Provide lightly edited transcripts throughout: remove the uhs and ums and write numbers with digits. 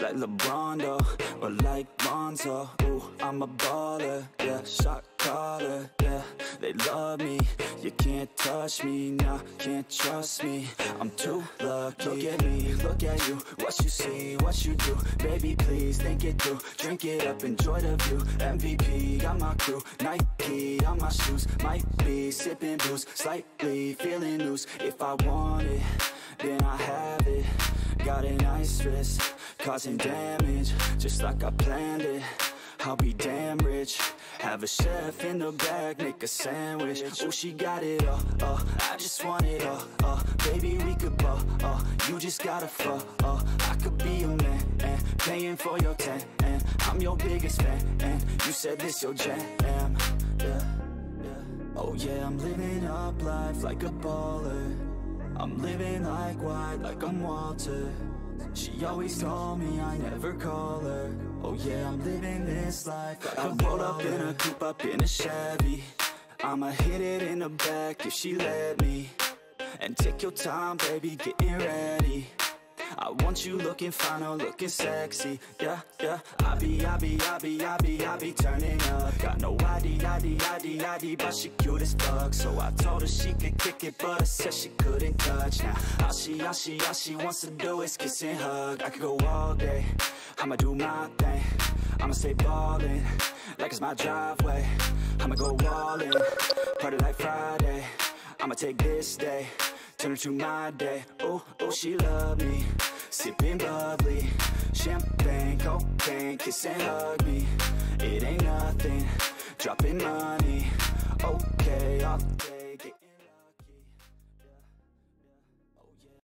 like LeBron, or like Lonzo. Ooh, I'm a baller, yeah, shot caller, yeah. They love me, you can't touch me, nah, can't trust me. I'm too lucky. Look at me, look at you, what you see, what you do. Baby, please think it through. Drink it up, enjoy the view. MVP, got my crew, Nike on my shoes. Might be sipping booze, slightly feeling loose. If I want it, then I have it. Got an ice wrist, causing damage, just like I planned it. I'll be damn rich. Have a chef in the back, make a sandwich. Oh, she got it all, I just want it all, baby, we could ball, you just gotta fall, I could be your man, and paying for your tan, and I'm your biggest fan, and you said this your jam, yeah. Oh yeah, I'm living up life like a baller. I'm living like white, like I'm Walter. She always told me I never call her. Oh yeah, I'm living this life like I roll up in a coupe, up in a Chevy. I'ma hit it in the back if she let me. And take your time, baby, getting ready. I want you looking fine or looking sexy. Yeah, I be turning up. Got no ID, but she cute as fuck. So I told her she could kick it, but I said she couldn't touch. Now all she wants to do is kiss and hug. I could go all day, I'ma do my thing. I'ma stay ballin', like it's my driveway. I'ma go all in, party like Friday. I'ma take this day, turn it to my day. Oh, she love me, sipping bubbly, champagne, cocaine, kiss and hug me. It ain't nothing, dropping money. Okay, all day, getting lucky. Yeah, oh yeah.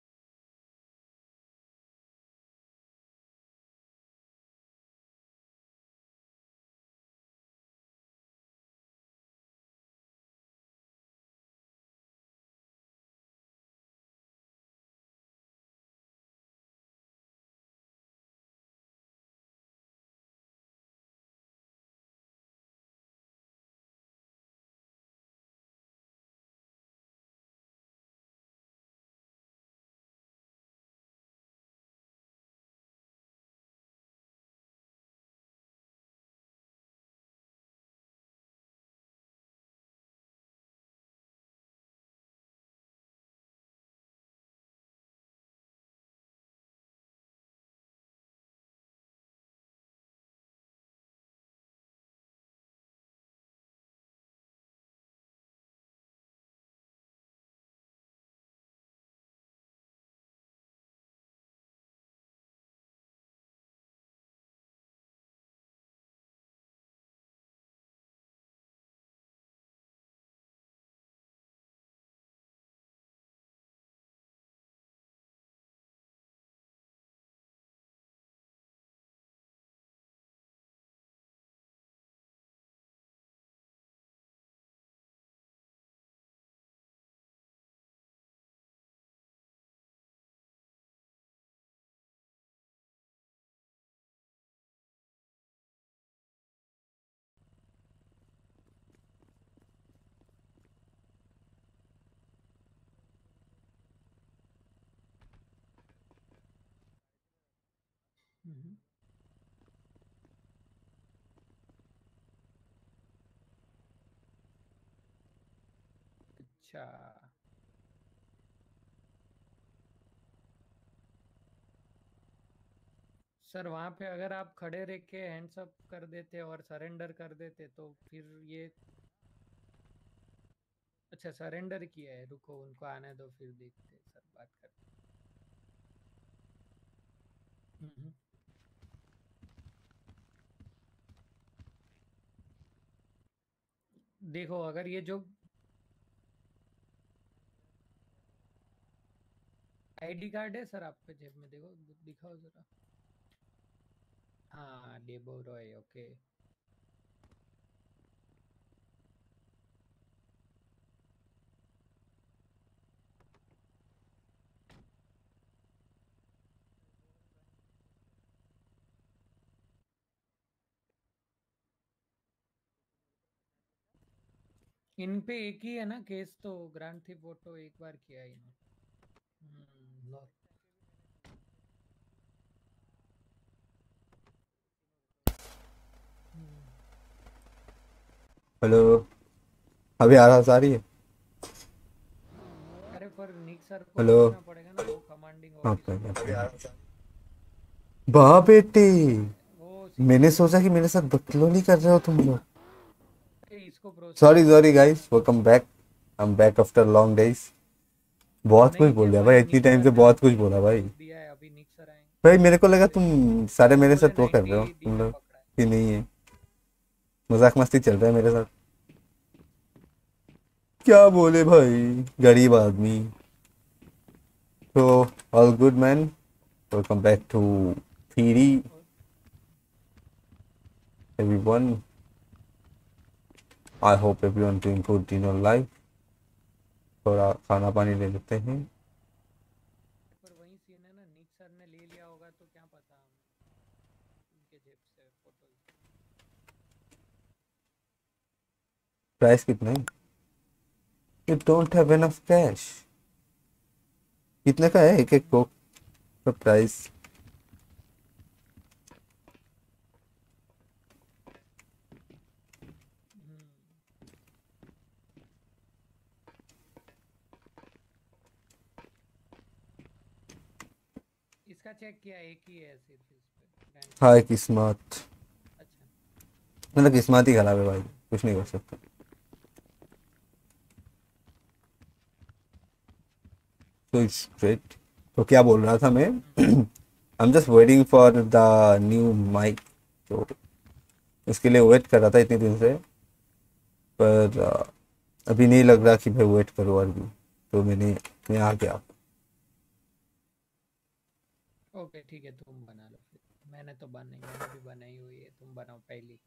हम्म। अच्छा, sir वहां पे अगर आप खड़े रह के hands up कर देते और सरेंडर कर देते तो फिर ये। अच्छा, सरेंडर किया है, रुको उनको आने दो, फिर देखते हैं सर, बात करते हैं। देखो अगर ये जो आईडी कार्ड है सर आपके जेब में, देखो दिखाओ जरा। हाँ, डेबो रॉय, ओके। इन पे एक ही है ना केस, तो ग्रांड थीफ ऑटो एक बार किया है इन्होंने। लो। हेलो, अभी आवाज आ रही है? अरे पर निक सर को हेलो। पूछना पड़ेगा ना, वो कमांडिंग ओके ऑफिसर है। ओके। वाह बेटे, वो मैंने सिचुएशन सोचा कि में मेरे साथ बदतमीजी कर रहे हो तुम लोग। इसको प्रोसीड सॉरी करो सॉरी अभी। Guys, welcome back. I am back after long days. बहुत कुछ नहीं बोल क्या दिया भाई, भाई, इतनी निक टाइम सर से ने बहुत कुछ हमको बोला भाई। प्रूफ दिया है, अभी निक सर आएंगे भाई मेरे को तो लगा बोले, तुम सारे वो मेरे बोले साथ वो कर रहे हो 90 डी तुम में लोग, पकड़ा है। कि नहीं है? मजाक मस्ती चल रहा है मेरे साथ। क्या बोले भाई, गरीब आदमी। तो all good man, welcome back to थीरी और everyone. I hope everyone doing good in your life. थोड़ा खाना पानी ले लेते हैं। पर वही सीन है ना, निक सर ने ले लिया होगा तो क्या पता, हम उनके जेब से फोटो। प्राइस कितना है? You don't have enough cash. कितने का है एक एक कोक का प्राइस? इसका चेक किया, एक ही है सिर्फ इस पे बैंक पे। हाय किस्मत। अच्छा। मतलब किस्मत ही खराब है भाई, कुछ नहीं कर सकता। तो इट्स ग्रेट। तो क्या बोल रहा था मैं? I am just waiting for the new mic. तो इसके लिए वेट कर रहा था इतने दिन से, पर अभी नहीं लग रहा कि भाई वेट करो और भी। तो मैं आ गया। ओके ठीक है, तुम बना लो फिर। मैंने भी बनाई हुई है, तुम बनाओ पहली।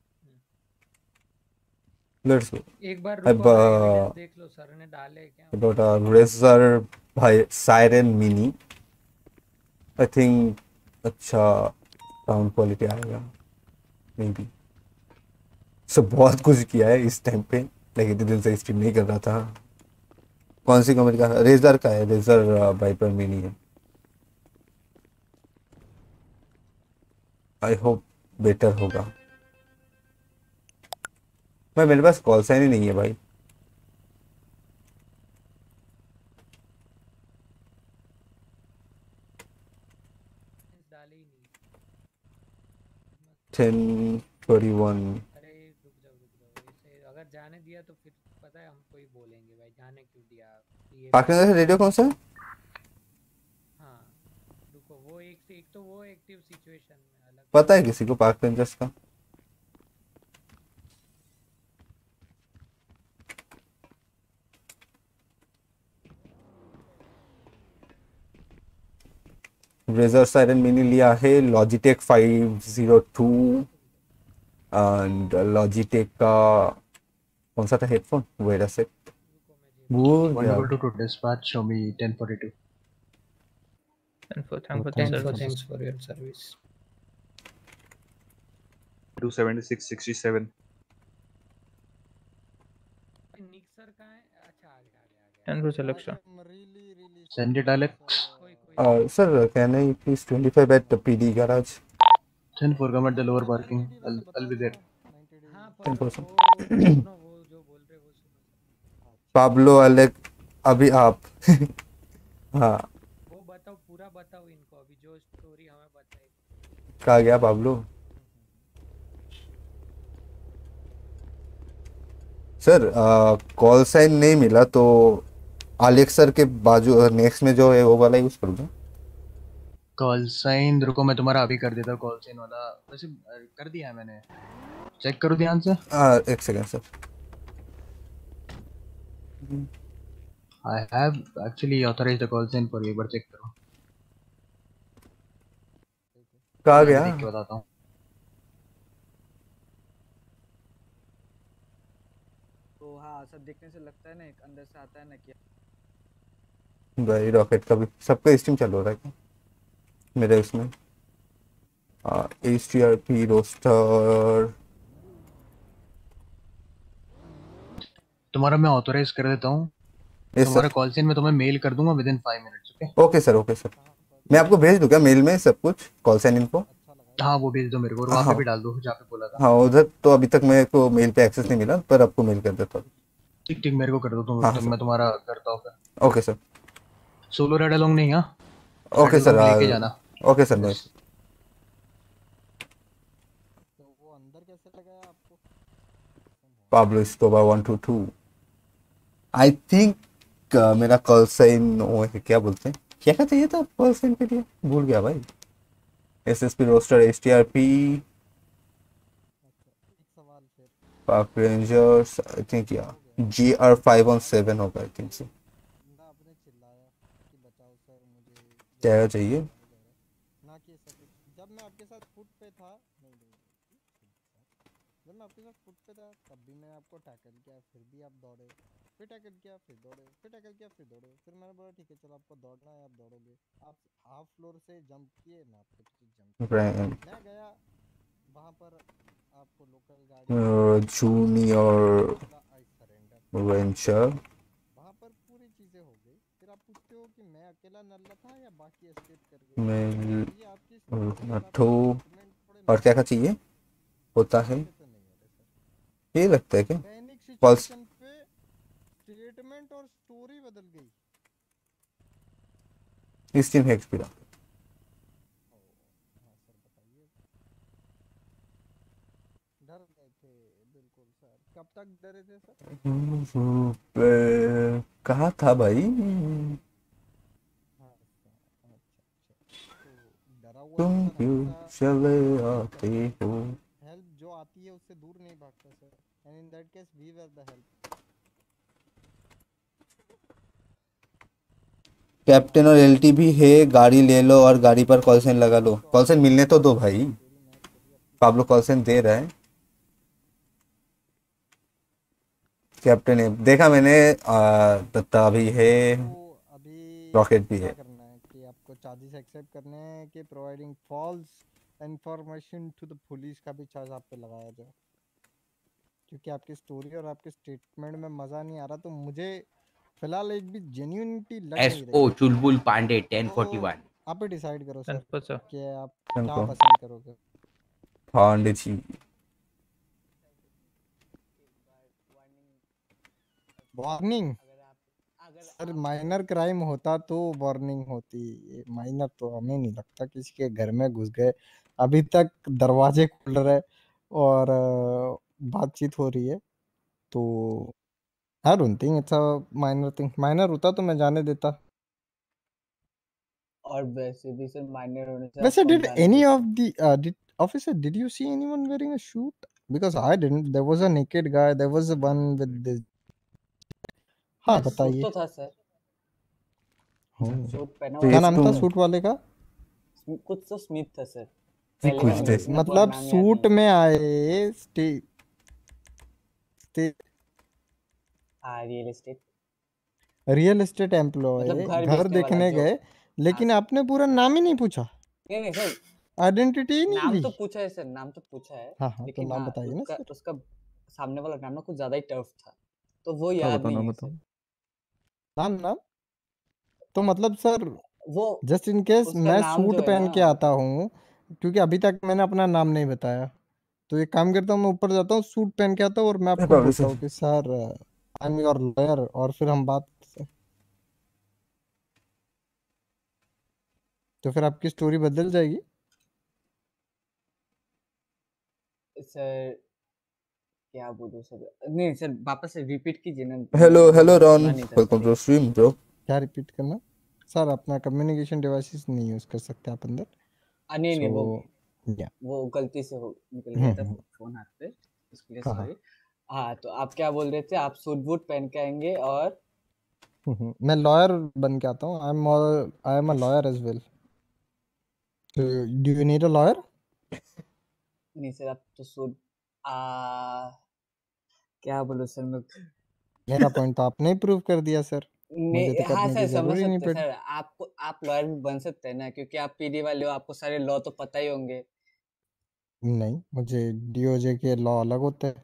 Let's go. एक बार आई रुको ना, एविडेंस देख लो सर ने डाले क्या बट वो। रेजर भाई सायरन मिनी, आई थिंक अच्छा साउंड क्वालिटी आएगा मे बी। सब बहुत कुछ किया है इस टाइम पे, लेकिन इतने दिन से स्ट्रीम नहीं कर रहा था। कौन सी कंपनी का? रेजर का है, रेजर वाइपर मिनी है। आई होप बेटर होगा। भाई मेरे पास कॉल साइन ही नहीं है भाई। डाले ही नहीं। 10:41। अरे रुक जाओ, इसे अगर जाने दिया तो फिर पता है हमको ही बोलेंगे भाई, जाने क्यों दिया, ये भी पाकिस्तान नहीं से किया। रेडियो कौन सा है? हाँ रुको, वो एक तो वो एक्टिव सिचुएशन में अलग से पता है बोल किसी रहे को पाक रेंजर्स का? रेजर सायरन मिनी लिया है, लॉजिटेक 502 एंड लॉजिटेक का कौन सा था हेडफोन, वेट अ सेक, रुको मैं जेब से भूल निकाल। गया। 122 to dispatch, show me 1042. Thank for the service. Thanks for your service. 276-67. Nick sir कहाँ है? अच्छा आ गया आ गया आ गया। And for selection. Send it, Alex. कोई sir can I please 25 at PD garage? 10-4, come at the lower parking. I'll be there. हाँ पर 10%। वो सुनो, वो जो बोल रहे वो सुनो। पाब्लो अलेक, अभी आप हाँ, वो बताओ, पूरा बताओ इनको, अभी जो स्टोरी हमें बताई। कहा गया पाब्लो? सर कॉल साइन नहीं मिला तो आलेक्स सर के बाजू नेक्स्ट में जो है वो वाला यूज करूँगा। Call sign, रुको मैं तुम्हारा अभी कर देता हूँ call sign वाला। वैसे कर दिया है मैंने, चेक करो ध्यान से। एक second sir. I have actually authorized the call sign for you, एक बार चेक करो। कहा मैं गया? देख के बताता हूँ। तो हाँ, सब देखने से लगता है ना, एक अंदर से आता है ना कि भाई रॉकेट का भी सबका स्ट्रीम चालू हो रहा है क्या मेरे उसमें? HTRP रोस्टर तुम्हारा मैं ऑथोराइज कर देता हूँ। यस तुम्हारा सर। कॉल साइन मैं तुम्हें मेल कर दूंगा within 5 minutes. Okay okay sir, okay sir. मैं आपको भेज दूँ क्या मेल में सब कुछ, कॉल साइन इनको? हाँ वो भेज दो मेरे को और वहाँ पे हाँ भी डाल दो जहाँ पे बोला था। हाँ, उधर तो अभी तक मेरे को मेल पे एक्सेस नहीं मिला, पर आपको मेल कर देता हूँ। ठीक ठीक मेरे को कर दो तुम, हाँ तब सर। मैं तुम्हारा करता हूँ फिर। Okay sir. Solo ride along नहीं, हाँ ओके रेड सर। अलोंग लेके जाना ओके सर। बस। तो वो अंदर कैसे लगाया आपको? Pablo Escobar 122। आई थिंक मेरा कॉल साइन वो है, क्या बोलते हैं, क्या क्या चाहिए था कॉल साइन के लिए, भूल गया भाई। एसएसपी रोस्टर, एसटीआरपी, अच्छा एक सवाल फिर, पार्क रेंजर्स, आई थिंक या हो गया GR 517 होगा, आई थिंक से। ना, आपने चिल्लाया कि बचाओ सर मुझे, क्या जैसे क्या कि चाहिए? चिल्लाया जा रहा है ना कि ऐसा कुछ। जब मैं आपके साथ फुट पे था, नहीं नहीं नहीं, जब मैं आपके साथ फुट पे था तब भी मैं आपको टैकल किया, फिर भी आप दौड़े, फिर टैकल किया फिर दौड़े, फिर टैकल किया फिर दौड़े, फिर मैंने बोला ठीक है चलो आपको दौड़ना है आप दौड़ोगे। आप हाफ फ्लोर से जंप किए, मैं आपके पीछे जंप किया, ब्रांड मैं गया वहाँ पर, आपको लोकल गाड़ी मिली, जूनियर बोला आई सरेंडर, वेंचर वहाँ पर पूरी चीज़ें हो गई। फिर आप पूछते हो कि मैं अकेला नल्ला था या बाकी एस्केप कर गए। में तो ये आपकी स्टोरी और नथो। आपके स्टेटमेंट थोड़े और क्या क्या मैच चाहिए होता है, अच्छे से नहीं हो रहे सर। ये लगता है क्या? पैनिक पल्स सिचुएशन पे स्टेटमेंट और स्टोरी बदल गई। स्टीम हेक्स भी ओ, हाँ सर बताइए। डर गए थे बिल्कुल सर, कब तक डरे थे सर? कहा था भाई? हाँ सर, अच्छा अच्छा, तो डरा हुआ तुम इंसान क्यों हमेशा चले हेल्प आते करता है, हो? हेल्प जो आती है उससे दूर नहीं भागता sir, and in that case we were the help. Captain और एलटी भी है, गाड़ी ले लो और गाड़ी पर कॉल साइन लगा लो। तो कॉल साइन आपने मिलने तो दो भाई। स्टोरी मैच करी आपकी पाब्लो स्टोरी। कॉल साइन दे रहा है। कैप्टन है, देखा मैंने। दत्ता भी है, तो अभी रॉकेट आपको भी क्या है। करना है कि आपको चार्जेस एक्सेप्ट करने हैं कि providing false information to the police का भी चार्ज आप पे लगाया जाए, क्योंकि आपकी स्टोरी और आपके स्टेटमेंट में मज़ा नहीं आ रहा, तो मुझे फिलहाल एक भी जेन्यूनिटी लग नहीं SO रही। चुलबुल पांडे तो 1041। आप ही डिसाइड करो सर सर कि आप क्या उनको पसंद करोगे। Pandey ji. Warning? Sir minor crime होता तो वार्निंग होती, ये माइनर तो हमें नहीं लगता किसी के घर में घुस गए, अभी तक दरवाजे खुल रहे और बातचीत हो रही है, तो I don't think it's a minor thing. Minor होता तो मैं जाने देता। और वैसे भी सर माइनर होने से आप वैसे कौन डिड जाने एनी ऑफ देते हैं? The did officer did you see anyone wearing a suit? Because I didn't, there was a naked guy, there was one with this. हाँ हाँ सूट बताइए। तो था सर, सूट पहना हुआ क्या फेस था नाम टू था सर। सूट वाले का? कुछ तो स्मिथ था सर, जी पहले का कुछ नहीं, दे। मेरे को मतलब नाम याद सूट नहीं है। में आए हाँ रियल एस्टेट, रियल एस्टेट मतलब एम्प्लॉय घर घर बेचने वाला देखने जो। गए, हाँ लेकिन सर, आपने पूरा नाम ही नहीं पूछा, नहीं नहीं सर, आइडेंटिटी ही नहीं नाम ली। तो पूछा है सर, नाम तो पूछा है, हाँ हाँ, तो लेकिन नाम हाँ बताइए ना उसका सर। उसका सामने वाला नाम ना कुछ ज्यादा ही टफ था, तो वो हाँ याद बताओ ना नहीं है बताओ। सर। नाम नाम तो मतलब सर, वो जस्ट इन केस उसका मैं नाम जो सूट है ना, पहन के आता हूँ, क्योंकि अभी तक मैंने अपना नाम नहीं बताया, तो एक काम करता हूँ, मैं ऊपर जाता हूँ, सूट पहन के आता हूँ और मैं आपको पाब्लो बोलता सर। हूँ कि sir I am your lawyer, और फिर हम बात करते हैं। तो फिर आपकी स्टोरी बदल जाएगी। सर क्या बोलूं सर, नहीं सर वापस से रिपीट कीजिए ना, हेलो मैं हेलो ज्यादा रॉन, सुना नहीं था welcome sorry. To stream bro. क्या रिपीट करना? सर अपना कम्युनिकेशन डिवाइसेस नहीं यूज़ कर सकते आप अंदर, नहीं नहीं, वो सो या वो गलती से हो निकल गया था फोन हाथ से, उसके लिए हाँ हाँ। सॉरी। हाँ तो आप क्या बोल रहे थे, आप सूट बूट पहन के आएंगे और मैं लॉयर बन के आता हूँ, I am a lawyer as well, do you need a lawyer? नहीं सर आप तो सूट आ क्या बोलूं सर मैं मेरा पॉइंट तो आपने ही प्रूव कर दिया सर, मुझे नहीं, तो हाँ करने की सर समझ जरूरी नहीं सकते हैं पड़ी। सर, आपको आप लॉयर भी बन सकते हैं ना, क्योंकि आप पीडी वाले हो, आपको सारे लॉ तो पता ही होंगे। नहीं, मुझे डीओजे के लॉ अलग होते हैं।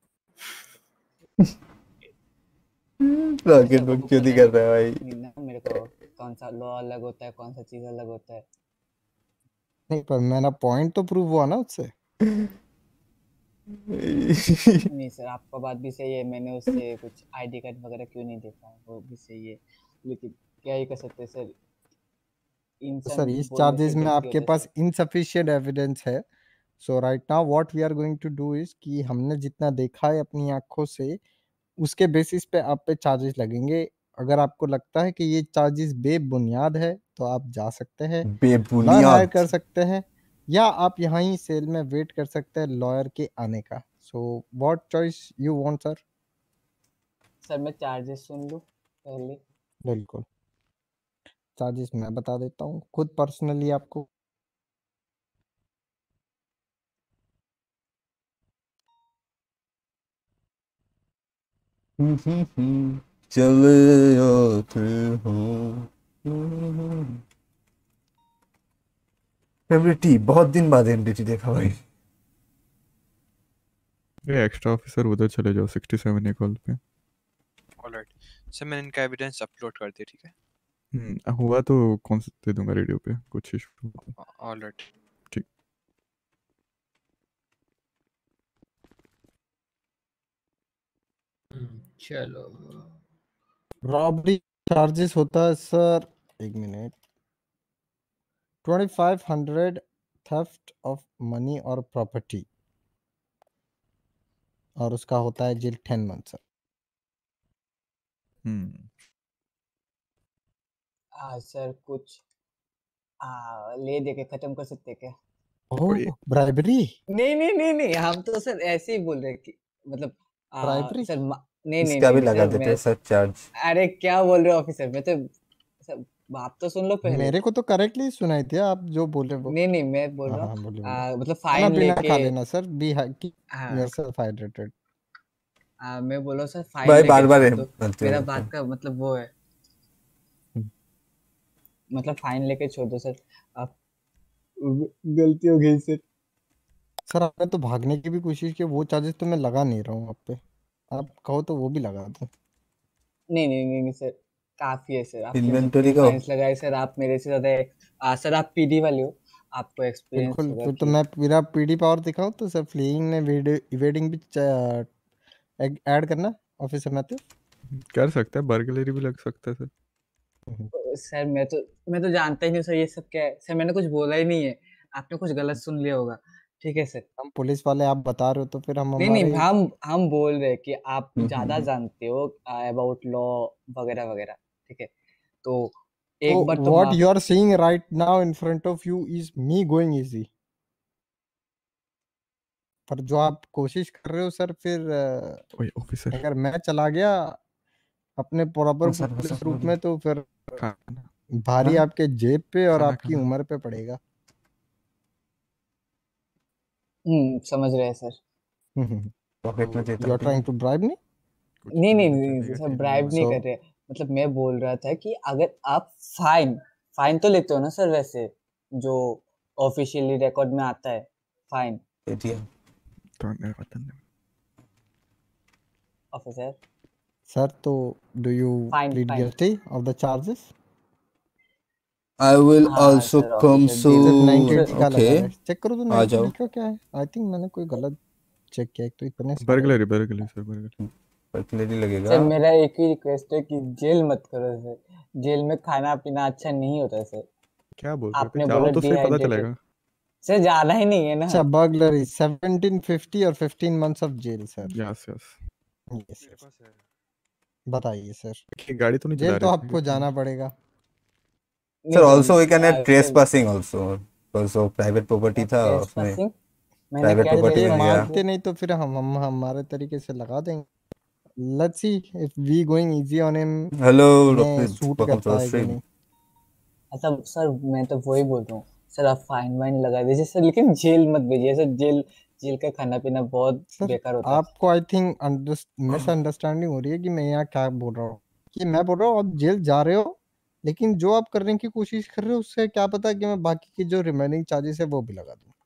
नहीं रॉकेट सर वो बुक तो क्यों नहीं पता कर ही रहा है नहीं ना मेरे को, कौन सा लॉ अलग होता है कौन सा चीज अलग होता है। नहीं पर मेरा पॉइंट तो प्रूव हुआ ना उससे। नहीं सर, आपका बात भी सही है, मैंने उससे कुछ आईडी कार्ड वगैरह क्यों नहीं देखा, वो भी सही है, लेकिन क्या ही कर सकते हैं सर, तो इंसान सर इस बोलने से चार्जेस में गलती आपके होता है पास सर। इनसफिशिएंट एविडेंस है। So right now what we are going to do is कि हमने जितना देखा है अपनी आंखों से उसके बेसिस पे आप पे चार्जेस लगेंगे। अगर आपको लगता है कि ये चार्जेस बेबुनियाद है तो आप जा सकते हैं, लॉयर हायर बेबुनियाद। कर सकते हैं, या आप यहाँ ही सेल में वेट कर सकते हैं लॉयर के आने का। So what choice you want sir? Sir मैं चार्जेस सुन लूँ पहले। बिल्कुल, चार्जेस मैं बता देता हूँ खुद पर्सनली आपको। चले आते हो। एमडीटी बहुत दिन बाद एमडीटी देखा भाई। ये एक्स्ट्रा ऑफिसर उधर चले जाओ 67 ए कॉल पे। ऑलराइट सर, मैंने इनका एविडेंस अपलोड कर दिया, ठीक है। हुआ तो कौन सा दे दूंगा रेडियो पे, कुछ इशू हो तो। ऑलराइट। ठीक। चलो। रॉबरी चार्जेस होता है सर, एक मिनट, 2500 थेफ्ट ऑफ मनी और प्रॉपर्टी, और उसका होता है जेल 10 मंथ सर। हम्म सर कुछ ले दे के खत्म कर सकते हैं क्या? कोई ओह ब्राइबरी। नहीं नहीं नहीं नहीं, हम तो सर ऐसे ही बोल रहे हैं कि मतलब ब्राइबरी सर नहीं नहीं इसका नहीं भी नहीं लगा सर, देते मैं हैं सर चार्ज। अरे क्या बोल रहे हो ऑफिसर, मैं तो सर बात तो सुन लो पहले। मेरे को तो करेक्टली सुनाई थी आप जो बोले वो। नहीं नहीं, मैं बोल हाँ रहा हूँ हाँ बोलिए बोलिए। मतलब खाना फाइन पीना लेके, खा लेना सर, बी कीप हाँ योरसेल्फ हाइड्रेटेड। मैं बोल रहा हूँ सर फाइन भाई लेके बार बार छोड़ दो, बोलते मेरा रहते बात हैं। का मतलब वो है, मतलब फाइन लेके छोड़ दो सर, आप गलती हो गई सर। सर आपने तो भागने की भी कोशिश की, वो चार्जेस तो मैं लगा नहीं रहा हूँ आप पे, आप कहो तो वो भी लगा दूँ। नहीं नहीं नहीं नहीं सर, काफी है सर, आपने जितने इन्वेंटरी का फाइन्स लगाए सर, आप मेरे से ज्यादा सर आप पीडी वाले हो, आपको एक्सपीरियंस बिल्कुल, होगा फिर तो कि मैं मेरा पीडी पावर दिखाऊं तो सर फ्लीइंग ने इवेडिंग भी ऐड करना ऑफिसर में तो। कर सकता है, बर्गलरी भी लग सकता है सर। सर मैं तो जानता ही नहीं सर ये सब क्या है सर, मैंने कुछ बोला ही नहीं है, आपने कुछ गलत सुन लिया होगा, ठीक है सर। हम पुलिस वाले, आप बता रहे हो तो फिर हम नहीं नहीं, हमारे। हम बोल रहे हैं कि आप ज्यादा हम्म। जानते हो अबाउट लॉ वगैरह वगैरह, ठीक है, तो तो एक बार तो व्हाट माफ। You are seeing right now in front of you is me going easy, पर जो आप कोशिश कर रहे हो सर फिर ओए ऑफिसर, अगर मैं चला गया अपने प्रॉपर हाँ सर, हाँ पुलिस सर, रूप बोलिए। में तो फिर खाना भारी हाँ आपके जेब पे और खाना आपकी खाना उम्र पे पड़ेगा। समझ रहे हैं सर। पॉकेट में देता यू आर भी ट्राइंग है। To bribe me. कुछ नहीं तो नहीं मिलना नहीं चलेगा सर, टीवी ब्राइब में। नहीं सो कर रहे, मतलब मैं बोल रहा था कि अगर आप फाइन फाइन तो लेते हो ना सर वैसे, जो ऑफिशियली रिकॉर्ड में आता है फाइन, दे दिया। धन्यवाद। ऑफिसर, सर तो do you fine plead fine. Guilty of the charges? I will हाँ आल्सो सर कम ऑफिसर सिर्फ सून। सर, 920 का ओके लगा है, चेक करो तो आ जाओ। 920 का क्या है। आई थिंक मैंने कोई गलत चेक किया, एक तो इतने सारे। Burglary burglary sir, burglary. Personally लगेगा। सर मेरा एक ही रिक्वेस्ट है कि जेल मत करो सर, जेल में खाना पीना अच्छा नहीं होता सर, क्या बोल रहे थे, आपने जाओ बोला तो सही पता डिहाइड्रेटेड, चलेगा। सर जाना ही नहीं है ना। अच्छा बर्गलरी 1750 और 15 मंथ्स ऑफ जेल sir. Yes yes. Yes sir, बताइए सर। गाड़ी तो नहीं चला जेल तो रहे थे आपको क्या? जाना पड़ेगा। नहीं sir sir, also we can add trace sir passing also. Also private property था ट्रेस उसमें। पासिंग, मैंने प्राइवेट क्या प्रॉपर्टी ये ट्रेस में गया। पासिंग मानते किया? नहीं तो फिर हम हमारे तरीके से लगा देंगे। Let's see if we going easy on him, hello इन्हें रफीद, सूट वेलकम टू करता द है कि स्ट्रीम। नहीं। अच्छा सर, मैं तो वही बोल रहा हूँ सर, आप फाइन वाइन लगा दीजिए सर, लेकिन जेल मत भेजिए सर, जेल जेल का खाना पीना बहुत सर बेकार होता है। आपको आई थिंक मिसअंडरस्टैंडिंग हो रही है कि मैं यहाँ क्या बोल रहा हूँ। कि मैं बोल रहा हूँ आप जेल जा रहे हो, लेकिन जो आप करने की कोशिश कर रहे हो उससे क्या पता कि मैं बाकी की जो रिमेनिंग चार्जेस है वो भी लगा दूँ।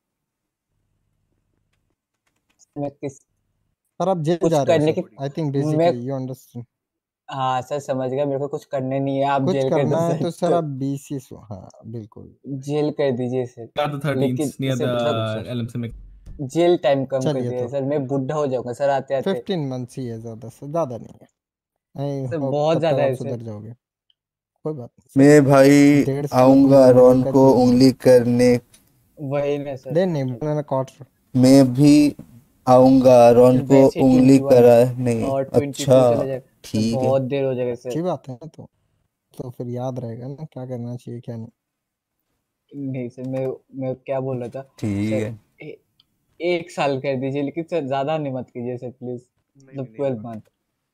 मैं किस सर आप जेल कुछ जा रहे हो करने सर, की आई थिंक मैं बेसिकली यू अंडरस्टैंड। हाँ सर समझ गया, मेरे को कुछ करने नहीं है, आप कुछ जेल कर दो करना है सर। तो सर आप बीसी हाँ बिल्कुल जेल कर दीजिए सर, the 13th लेकिन near इसे the मतलब LMC में। जेल टाइम कम कर चलिए दीजिए तो सर, मैं बुढ़ा हो जाऊंगा सर आते आते। 15 मंथ्स ही है, ज्यादा से ज्यादा नहीं है। आई सर होप बहुत तब तक ज्यादा आप है सर। सुधर जाओगे। कोई बात नहीं सर, मैं भाई 1.5 साल कोई आऊंगा जिंदगी रॉन का को जेल नहीं उंगली है। करने। वही ना सर। देन नहीं मैंने क्वार्टर। मैं भी आऊंगा रॉन सर को वैसे ही उंगली 21 कराने। और अच्छा 22 चले जाएगा सर, ठीक है। बहुत देर हो जाएगा सर। अच्छी बात है ना, तो फिर याद रहेगा ना क्या करना चाहिए क्या नहीं। नहीं सर, मैं क्या बोल रहा था ठीक सर, है। 1 साल कर दीजिए, लेकिन सर ज्यादा नहीं मत कीजिए सर प्लीज, मतलब 12 मंथ।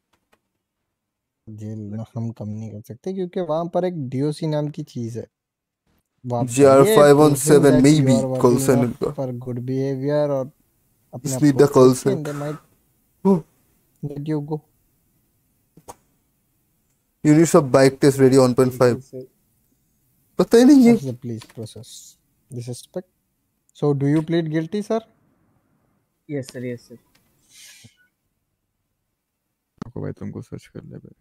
जेल ना हम कम नहीं कर सकते क्योंकि वहां पर एक डीओसी नाम की चीज है, वो आप जीआर जाइए proving 517 that may you be are call वर्दी साइन इनफ उनका। फॉर गुड बिहेवियर और अपने Just आप need को the call प्रूव किए sign. And they might let you go. Units of bike test ready 1.5। ठीक है सर। पता ही नहीं है। What is the please process this respect. So do you plead guilty sir? Yes sir, yes sir. को भाई तुमको सर्च कर ले भाई।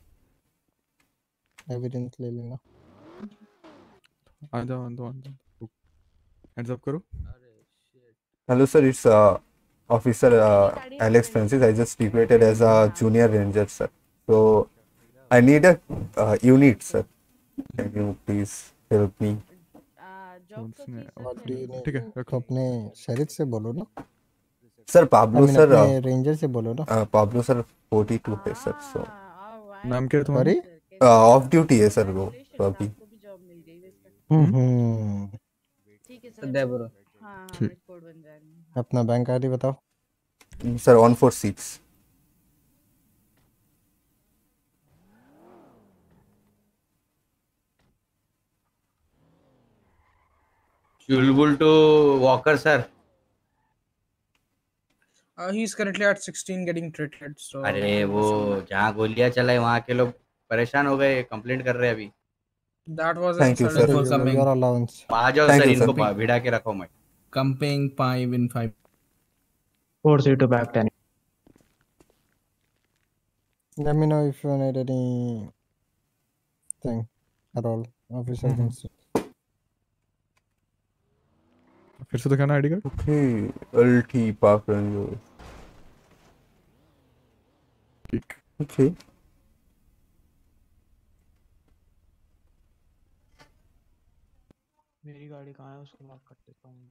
एविडेंस ले लेना। आ जाओ आ जाओ आ जाओ, हेड्स अप करो। Hello sir, it's Officer Alex Francis. I just recruited as a junior ranger sir. So I need a unit sir. Can you please help me? What do you ठीक है नीड? रखो। तो अपने sheriff से बोलो ना, Sir I Pablo mean sir, अपने ranger से बोलो ना। Pablo sir 42 है सर। So नाम क्या है तुम्हारा? सॉरी। ऑफ ड्यूटी है सर वो तो अभी। हम्म। सर दे ब्रो। ठीक। अपना बैंक आईडी बताओ। Sir 146। Chulbul to Walker, sir. He's currently at 16 getting treated. So अरे वो जहाँ गोलियां चलाई वहाँ के लोग परेशान हो गए, कंप्लेंट कर रहे हैं अभी। that was Thank you sir. insulting Your for your allowance. आ जाओ Thank सर, you, sir. इनको भिड़ा के रखो मैं। Camping 5 in 5. 4 to back 10. Let me know if you need anything at all, Officer Vincent. फिर से दिखाना ID card. Okay, LT Park Ranger. ठीक। Okay. मेरी गाड़ी कहाँ है, उसको लॉक कर देता हूँ।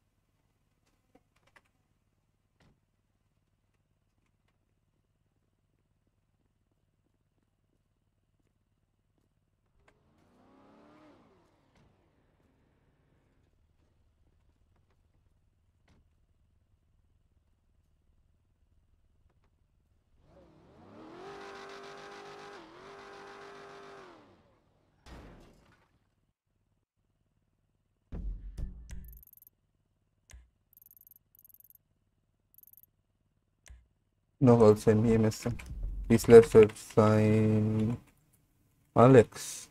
No call sign EMS. Please let's sign Alex.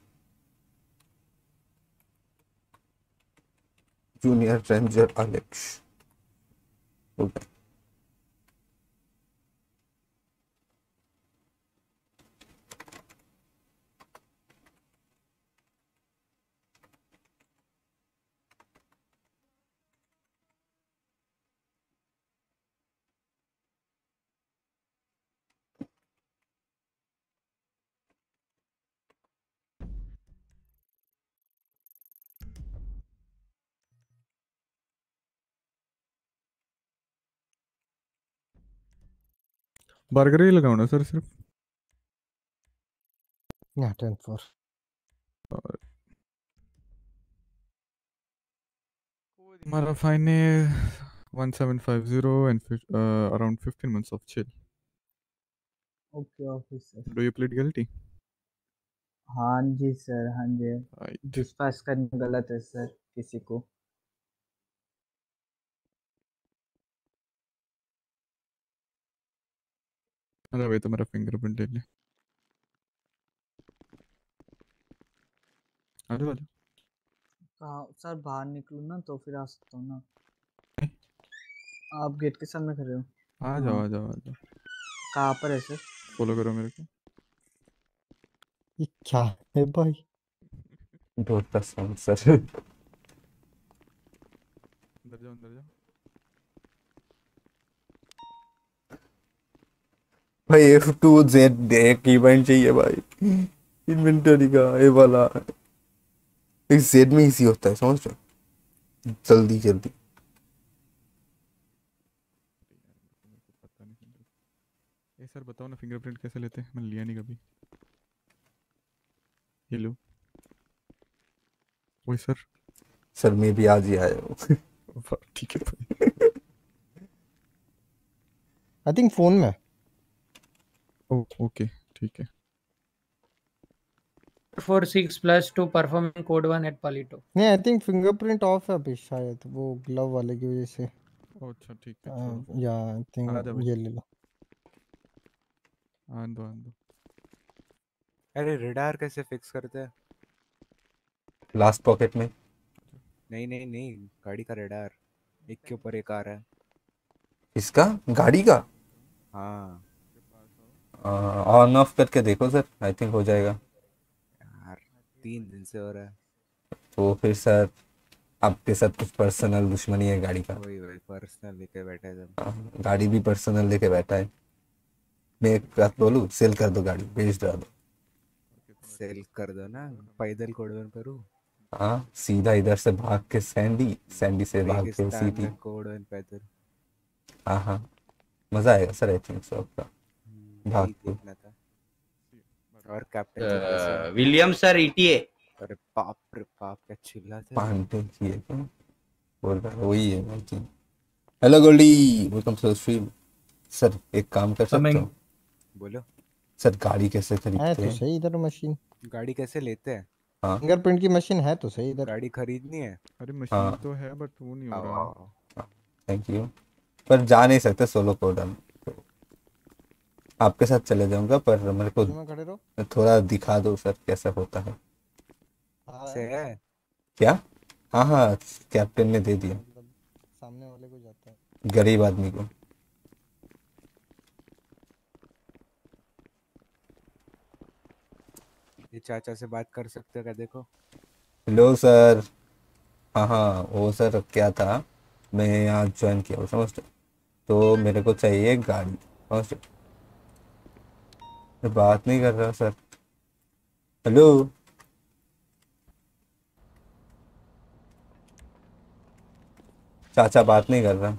Junior Ranger Alex. Okay. Burger ही लगाओ ना सर सिर्फ। Yeah, 10-4. और हमारा फाइन है 1750 and around 15 months of jail. Okay officer. Do you plead guilty? हाँ जी सर, हाँ जी। Right. डिस्पास करना गलत है सर किसी को। अरे भाई तुम्हारा फिंगरप्रिंट ले ले। आ जाओ आ जाओ। कहाँ सर, बाहर निकलूँ ना तो फिर आ सकता हूँ ना? आप गेट के सामने खड़े हो। आ जाओ आ जाओ आ जाओ। कहाँ पर है सर? फॉलो करो मेरे को। ये क्या है भाई? डोर का साउंड सर। अंदर जाओ अंदर जाओ। भाई F2Z एक इवेंट चाहिए भाई, इन्वेंटरी का ये वाला। एक जेड में इजी होता है, समझ रहे हो? जल्दी जल्दी। मेरे को पता नहीं फिंगर। ए सर बताओ ना फिंगरप्रिंट कैसे लेते हैं, मैंने लिया नहीं कभी। हेलो वही सर। सर मैं भी आज ही आया हूँ। ठीक है भाई। आई थिंक फोन में। ओ ओके ठीक है। 46 plus to perform code 1 at Palito. नहीं, आई थिंक फिंगरप्रिंट ऑफ है अभी शायद, वो ग्लव वाले की वजह से। ओ अच्छा ठीक है छोड़ो फिर। या आई आ थिंक जा भाई। ये ले लो। आन दो आन दो। अरे रेडार कैसे फिक्स करते हैं? लास्ट पॉकेट में। नहीं नहीं नहीं, गाड़ी का रेडार एक के ऊपर एक आ रहा है। इसका गाड़ी का हाँ ऑन ऑफ करके देखो सर, आई थिंक हो जाएगा। यार 3 दिन से हो रहा है। तो फिर सर आपके साथ कुछ पर्सनल दुश्मनी है गाड़ी का। वही वही पर्सनल लेके बैठे थे। गाड़ी भी पर्सनल लेके बैठा है। मैं एक बात बोलूं, सेल कर दो गाड़ी, बेच दो। सेल कर दो ना, पैदल कोडवन करूँ? हाँ सीधा इधर से भाग के सैंडी, सैंडी से भाग के रेगिस्तान सिटी। में कोडवन पैदल। हाँ हाँ मजा आएगा सर, आई थिंक सो आपका भाग यही के। देखना था। और कैप्टन सर कैसे हैं? William sir ETA. अरे बाप रे बाप, क्या चिल्लाते हैं। पांडे जी है क्या बोल रहा है? वही है I think. Hello Goldie, welcome to the stream. Sir एक काम कर सकते हो? बोलो। सर गाड़ी कैसे है खरीदते तो हैं? सही इधर मशीन। गाड़ी कैसे लेते हैं? हाँ फिंगरप्रिंट की मशीन है तो सही इधर। गाड़ी खरीदनी है। अरे मशीन हाँ तो है बट वो नहीं हो आओ रहा है। आओ। Thank you. पर जा नहीं सकते सोलो कोडम, तो आपके साथ चले जाऊंगा, पर मेरे को में खड़े रहो। थोड़ा दिखा दो सर कैसा होता है। से है क्या? हाँ हाँ कैप्टन ने दे दिया, मतलब सामने वाले को जाता है। गरीब आदमी को। ये चाचा से बात कर सकते हो क्या? देखो। Hello sir. हाँ हाँ वो सर क्या था, मैं यहाँ ज्वाइन किया हूँ समझते, तो मेरे को चाहिए एक गाड़ी समझते। मैं बात नहीं कर रहा सर। हेलो चाचा बात नहीं कर रहा।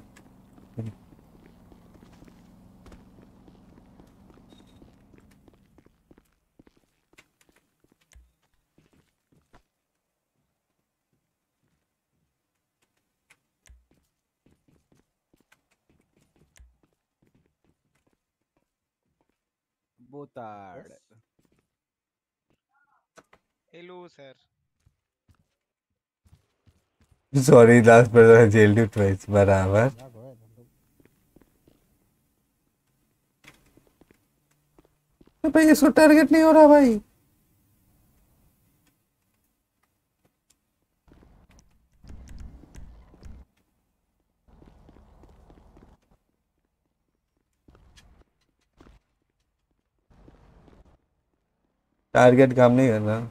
बोताड़। Hello sir. सॉरी लास्ट पर जेल ट्वाइस बराबर। तो भाई इसको टारगेट नहीं हो रहा भाई। टारगेट काम नहीं कर रहा।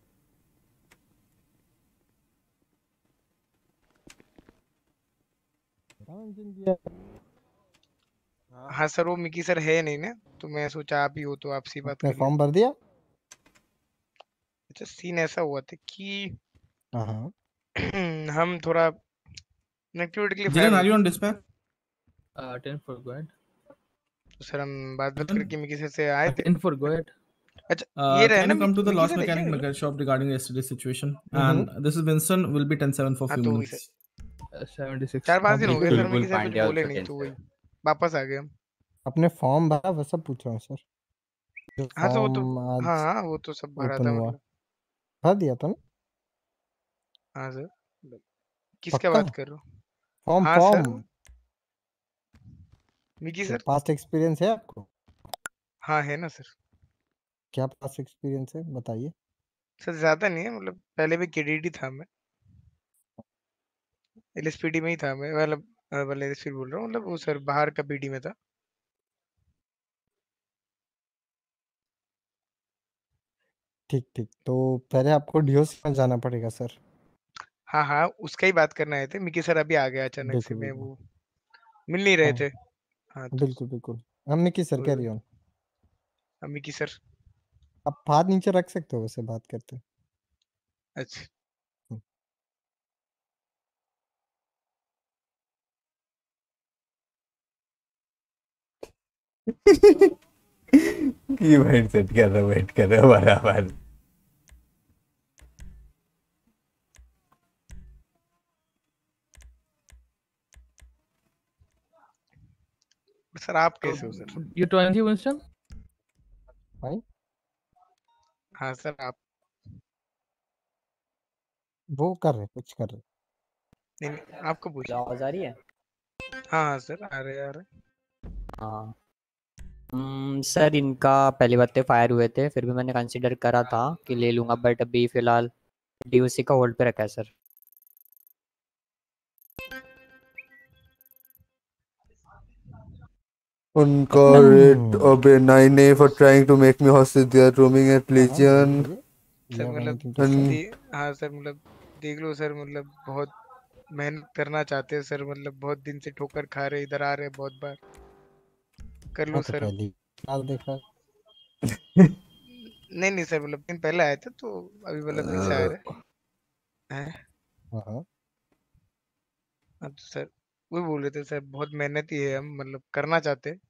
हाँ सर, वो मिकी सर है नहीं ना, तो मैं सोचा आप ही हो तो आपसे बात आपने कर फॉर्म लें। भर दिया? अच्छा सीन ऐसा हुआ था कि हाँ हम थोड़ा कनेक्टिविटी के लिए Dylan, फायर are you हुए on थे। dispatch? 10 for go ahead. तो सर हम बात करके मिकी सर से आए थे। 10 for go ahead. अच्छा ये रहे Can ना you come to the Mickey Lost sir है क्या Mechanic नहीं? mechanic shop regarding yesterday's situation? Mhm. And this is Vincent. Will be 10-7 for हाँ few तो वही minutes. सर 76. 4-5 दिन हो गए सर, बुलबुल मिकी सर कुछ पांड्या बोले also नहीं can तो sir. वही वापस आ गए हम। अपने फॉर्म भरा वैसा पूछ रहा हूँ सर, जो हाँ तो वो तो फॉर्म हाँ आज हाँ वो तो सब भरा ओपन था हुआ, मतलब। भर दिया था ना? हाँ सर। किसका पक्का? बात कर रहे हो? फॉर्म हाँ sir form Mickey sir. Past experience है आपको? हाँ है ना सर। क्या पास्ट एक्सपीरियंस है बताइए। सर ज्यादा नहीं है, मतलब पहले भी केडीडी था मैं, एलएसपीडी में ही था मैं, मतलब एलएसपीडी बोल रहा हूँ, मतलब वो सर बाहर का पीडी में था। ठीक ठीक, तो पहले आपको डीओसी में जाना पड़ेगा सर। हाँ हाँ, उसका ही बात करना आए थे। मिकी सर अभी आ गया अचानक से, बिल्कुल मैं बिल्कुल। वो मिल नहीं रहे हाँ थे। हाँ तो बिल्कुल बिल्कुल। हम Mickey sir, carry on. Mickey sir. आप हाथ नीचे रख सकते हो वैसे बात करते। अच्छा। की माइंड सेट कर रहा वेट कर रहा बराबर। सर आप कैसे हो सर? You 20 Winston? भाई हाँ सर आप। वो कर रहे, कुछ कर रहे। नहीं नहीं, आपको पूछिए। आवाज आ रही है? हाँ हाँ सर, आ रहे आ रहे। हाँ। सर इनका पहली बात तो फायर हुए थे, फिर भी मैंने कंसिडर करा था कि ले लूंगा, बट अभी फिलहाल डीओसी का होल्ड पे रखा है सर। उनका रेट अबे 9A for trying to make me hostage. They are roaming at Legion. Sir मतलब हाँ सर मतलब देख लो सर, मतलब बहुत मेहनत करना चाहते हैं सर, मतलब बहुत दिन से ठोकर खा रहे, इधर आ रहे बहुत बार। कर लो तो सर। पहली बार देखा। नहीं नहीं सर, मतलब दिन पहले आए थे तो अभी मतलब फिर से आ रहे हैं। हाँ हाँ तो सर वही बोल रहे थे सर, बहुत मेहनती है हम, मतलब करना चाहते हैं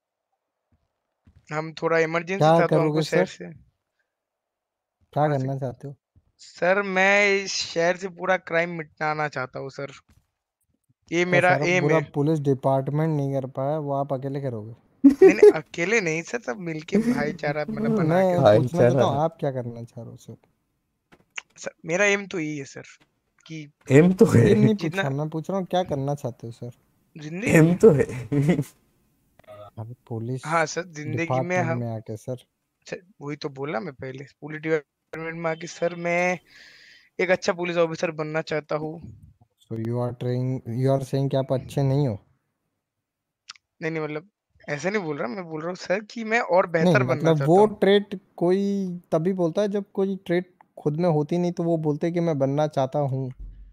हम। थोड़ा इमरजेंसी क्या था तो हमको करोगे शहर सर? से क्या वहाँ से। करना चाहते हो? सर मैं इस शहर से पूरा क्राइम मिटाना चाहता हूँ सर, ये क्या मेरा सारा एम पूरा है। पुलिस डिपार्टमेंट नहीं कर पाया, वो आप अकेले करोगे? नहीं नहीं, अकेले नहीं सर, सब मिलके भाईचारा मतलब बना के मैं सब। पूछना चाहता हूँ आप क्या करना चाह रहे हो सर? सर मेरा एम तो यही है सर कि एम तो है। एम नहीं जितना पूछा, मैं पूछ रहा हूँ क्या करना चाहते हो सर? जिंदगी एम में। तो है। अभी पुलिस हाँ सर, जिंदगी में डिपार्टमेंट हम में आके सर। सर, वही तो बोला मैं पहले, पुलिस डिपार्टमेंट में आके सर मैं एक अच्छा पुलिस ऑफिसर बनना चाहता हूँ। सो यू आर सेइंग कि आप अच्छे नहीं हो? नहीं नहीं, मतलब ऐसे नहीं बोल रहा, मैं बोल रहा हूँ सर कि मैं और नहीं बेहतर बनना मतलब चाहता वो हूँ। ट्रेट कोई तभी बोलता है जब कोई ट्रेट खुद में होती नहीं, तो वो बोलते हैं कि मैं बनना चाहता हूँ।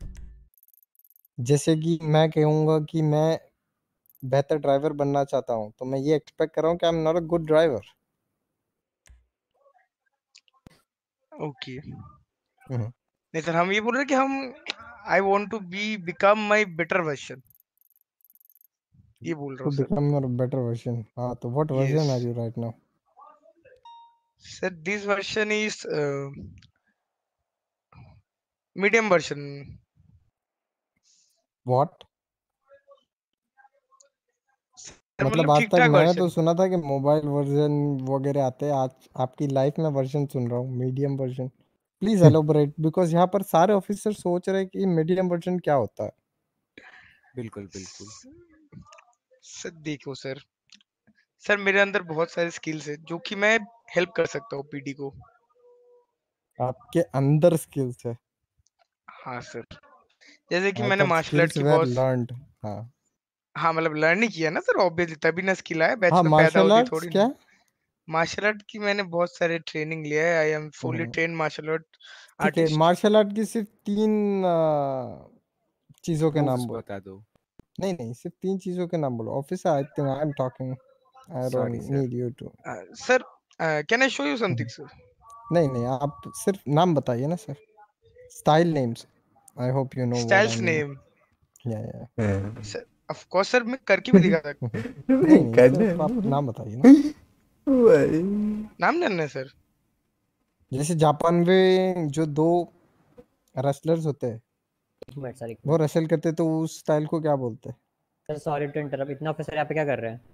जैसे कि मैं कहूँगा कि मैं बेहतर ड्राइवर बनना चाहता हूँ, तो मैं ये एक्सपेक्ट कर रहा हूँ कि I am not a good driver. Okay. नहीं सर, हम ये बोल रहे हैं कि हम I want to be become my better version, ये बोल रहा टू हूँ sir. Become your better version. हाँ तो what yes version are you right now? Sir, this version is medium version. What? Sir मतलब मतलब आज ठीक तक ठाक मैंने तो वर्जन। सुना था कि मोबाइल वर्जन वगैरह आते हैं, आज आपकी लाइफ में वर्जन सुन रहा हूँ medium version. Please elaborate, because यहाँ पर सारे ऑफिसर सोच रहे हैं कि मीडियम वर्जन क्या होता है। बिल्कुल बिल्कुल। सर देखो सर, सर मेरे अंदर बहुत सारे स्किल्स है जो कि मैं हेल्प कर सकता हूँ पीडी को। आपके अंदर स्किल्स है? हाँ सर, जैसे कि आई मैंने थॉट मार्शल आर्ट स्किल्स की वेर बहुत। लर्नड। हाँ हाँ मतलब लर्न नहीं किया ना सर, ऑब्वियसली तभी ना स्किल आया, बैच हाँ, में पैदा मार्शल होती आर्ट्स थोड़ी ना। क्या? मार्शल आर्ट की मैंने बहुत सारे ट्रेनिंग लिया है, I am fully hmm, train martial art ठीक है। आर्टिस्ट। मार्शल आर्ट की सिर्फ 3 चीजों के नाम मूव्स बोलो। बता दो। नहीं नहीं, सिर्फ 3 चीजों के नाम बोलो। Officer, I think I am talking, I sorry don't sir. Need you to. Sir can I show you something sir? नहीं नहीं, आप सिर्फ नाम बताइए ना sir, style names. I hope you know what I styles mean. Name. या sir of course sir, मैं करके भी दिखा सकता हूँ। नहीं नहीं, सिर्फ आप नाम बताइए ना। नाम जानना है सर? जैसे जापान में जो 2 रेसलर्स होते हैं, एक मिनट सर, एक वो मिनट रेसल करते हैं, तो उस स्टाइल को क्या बोलते हैं? Sir, sorry to interrupt. इतना ऑफिसर यहाँ पे क्या कर रहे हैं?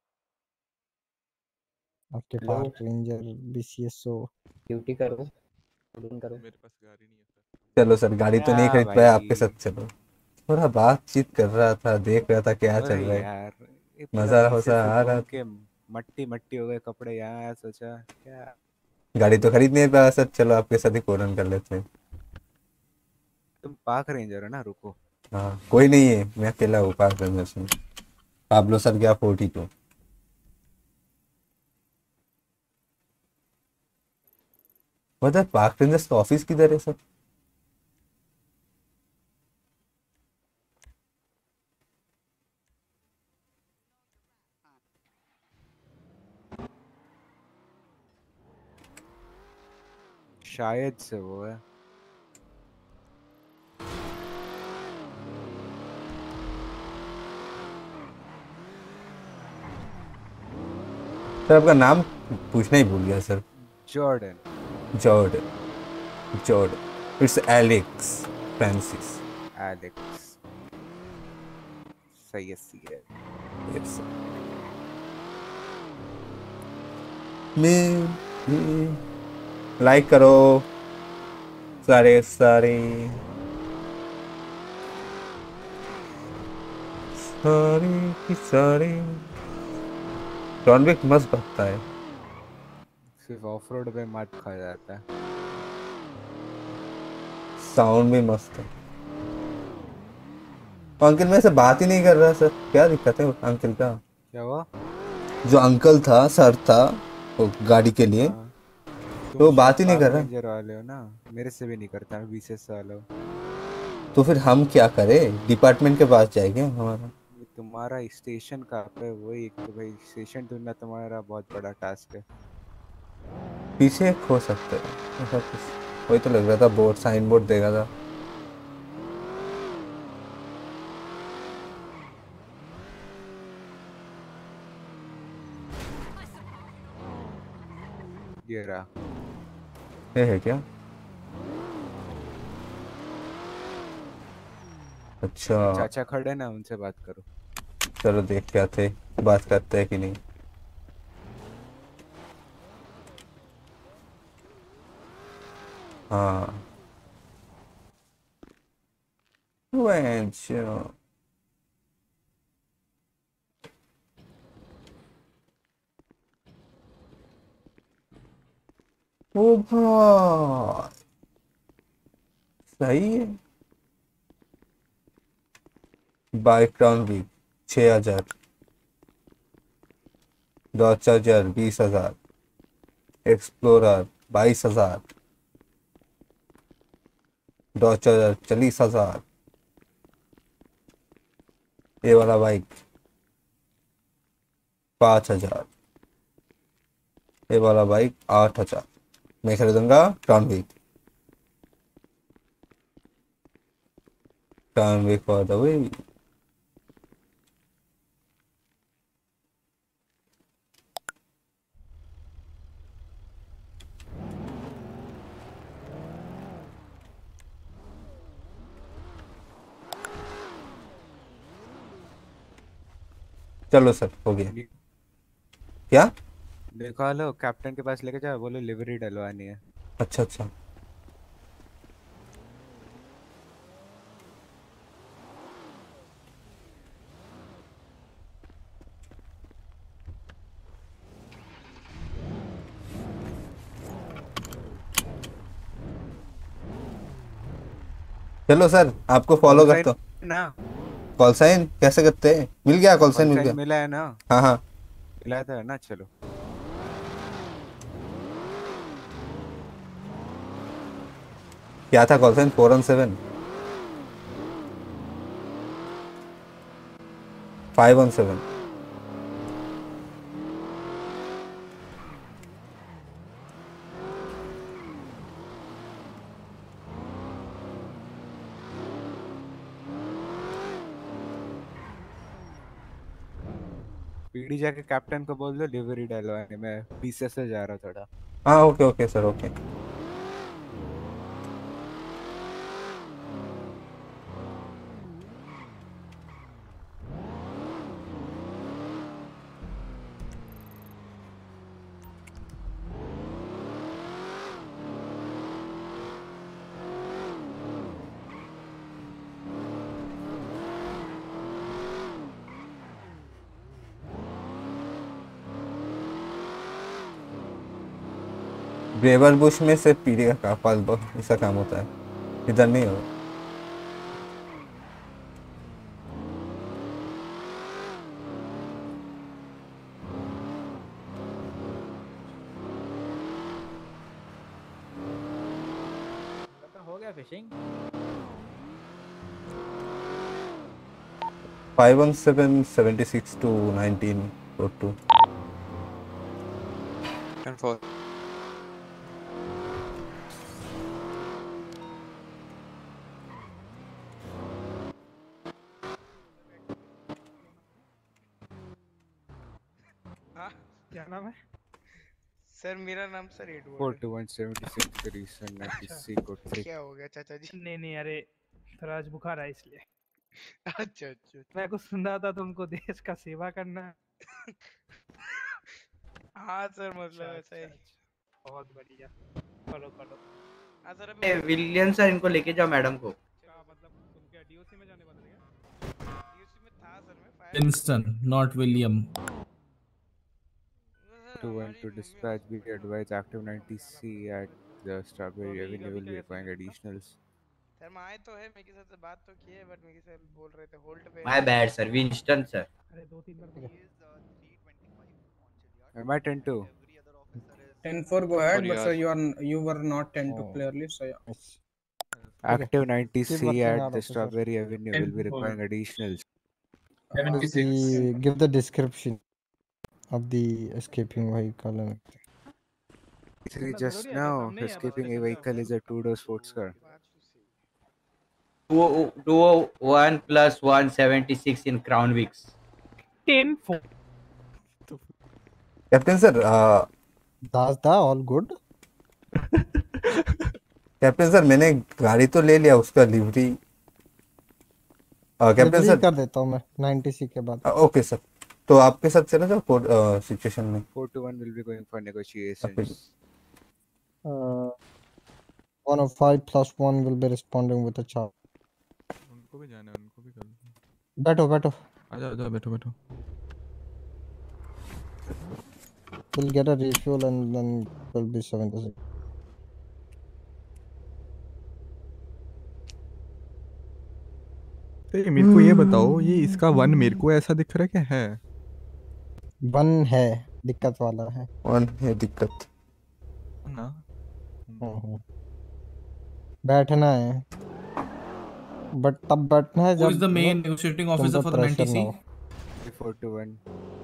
आपके hello, park ranger BCSO. Duty करो, करो। मेरे पास गाड़ी नहीं है सर। चलो सर, गाड़ी तो नहीं क्या खरीद पाया, आपके भाई? साथ चलो। थोड़ा बातचीत कर रहा था, देख रहा था क्या चल अरे रहा है। यार, ये पूरा मजा पीछे वसा से आ रहा घूम था। के मट्टी मट्टी हो गए कपड़े, यहाँ सोचा क्या। गाड़ी तो खरीद नहीं पाया सर, चलो आपके साथ ही कोरन कर लेते हैं। तुम पार्क रेंजर हो ना, रुको। हाँ कोई नहीं है, मैं अकेला हूँ पार्क रेंजर्स में। पाब्लो सर गया 42। मतलब पार्क रेंजर्स का ऑफिस किधर है सर? शायद से वो है। सर आपका नाम पूछना ही भूल गया sir. Jordan. Jordan it's Alex Francis. Alex सही है यस सर। लाइक करो सारे सारे सारे। जॉन विक मस्त लगता है। सिर्फ ऑफ रोड पे मार खा जाता है। साउंड भी मस्त है। अंकल मेरे से बात ही नहीं कर रहा सर, क्या दिक्कत है अंकल का? क्या हुआ? जो अंकल था सर था वो गाड़ी के लिए, तो बात ही नहीं कर रहा। रेंजर वाले हो ना, मेरे से भी नहीं करता, मैं बीसीएस वाला हूँ। तो फिर हम क्या करें? डिपार्टमेंट के पास जाएंगे हमारा। तुम्हारा स्टेशन कहाँ पे? वही तो भाई, स्टेशन ढूंढना तुम्हारा बहुत बड़ा टास्क है। पीछे खो सकते हैं ऐसा कुछ, वही तो लग रहा था बोर्ड, साइन बोर्ड देखा था। ये रहा। ये है क्या? अच्छा चाचा खड़े ना, उनसे बात करो। चलो देख के आते, बात करते हैं कि नहीं। हाँ ओ भाई सही है। बाइक टाउन भी 6000, Dodge Charger 20,000, Explorer 22,000, Dodge Charger 40,000, ये वाला बाइक 5,000, ये वाला बाइक 8,000। मैं खरीदूंगा टॉनविक। टॉनविक फॉर द वे। चलो सर हो गया। क्या? देखा लो, कैप्टन के पास लेके जाओ, बोलो लिवरी डलवानी है। अच्छा अच्छा चलो सर आपको फॉलो करता हूँ। ना कॉल साइन कैसे करते हैं? मिल गया कॉल साइन, मिल गया। मिला है ना? हाँ हाँ मिला था ना। चलो क्या था कॉल साइन? 417 517। पीडी जाके कैप्टन को बोल दो लिवरी डलवाने, मैं पीछे से जा रहा थोड़ा। हाँ okay okay sir okay. Brewer Bush में से पीढ़ी का पाल ऐसा काम होता है, इधर नहीं होगा। गया फिशिंग? 517 76 to 19 or 2. Confirm. हाँ क्या नाम है? सर मेरा नाम सर एडवर्ड 4176 रीसन 96 कोड 3. क्या हो गया चाचा जी? नहीं नहीं, अरे थोड़ा आज बुखार है इसलिए। अच्छा अच्छा मैं कुछ सुना था तुमको देश का सेवा करना है। हाँ सर मतलब ऐसा ही। बहुत बढ़िया, करो करो। हाँ सर ए, विलियम सर इनको लेके जाओ मैडम को. मतलब तुम क्या डीओसी में जाने वाले थे क्या? डीओसी में था सर मैं fire Winston, not William. 21 to dispatch, be advised active 90C at the Strawberry Avenue will be requiring additionals. Sir मैं आए तो है मेरे साथ से बात तो की है बट मेरे सर बोल रहे थे होल्ड पे My bad sir, Winston sir. अरे 2-3 बार Am I 10-2? 10-4 go ahead, For but sir yours. you were not 10-2 clearly, so yeah. Active 90C Keep working at hard, the officer. Strawberry Avenue will be 10-4. requiring additionals. Give the description of the escaping vehicle. And Just now, escaping a vehicle is a two-door sports car. 201 plus 176 in Crown Vicks. 10-4. Captain sir दादा all good? Captain sir मैंने गाड़ी तो ले लिया, उसका livery captain Delivery sir कर देता हूँ मैं 90C के बाद। ओके सर, तो आपके साथ चला जाओ कोड सिचुएशन में. 421 will be going for negotiations. 105 plus 1 will be responding with a charge. उनको भी जाना है, उनको भी कर लो. बैठो बैठो। आजा आजा, बैठो बैठो. We'll get a refuel and then will be 76. तो ये मेरे को ये बताओ, ये इसका वन मेरे को ऐसा दिख रहा है क्या है? वन है, दिक्कत वाला है। वन है दिक्कत ना? बैठना है, बट तब बैठना है Who is जब the main negotiating तुम officer पे for the pressure 90C? ना हो। 421.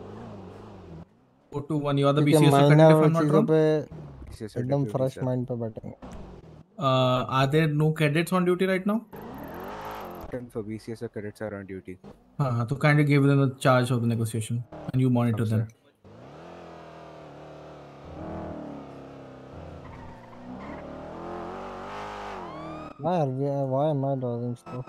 421, you are the क्योंकि BCS cadet if minor I'm not चीजों wrong? पे BCS एकदम duty, फ्रेश sir. माइंड पे बैठेंगे। Are there no cadets on duty right now? 10 for BCS cadets are on duty. हाँ, तो kindly give them the charge of the negotiation and you monitor Sir. them. Why am I driving slow?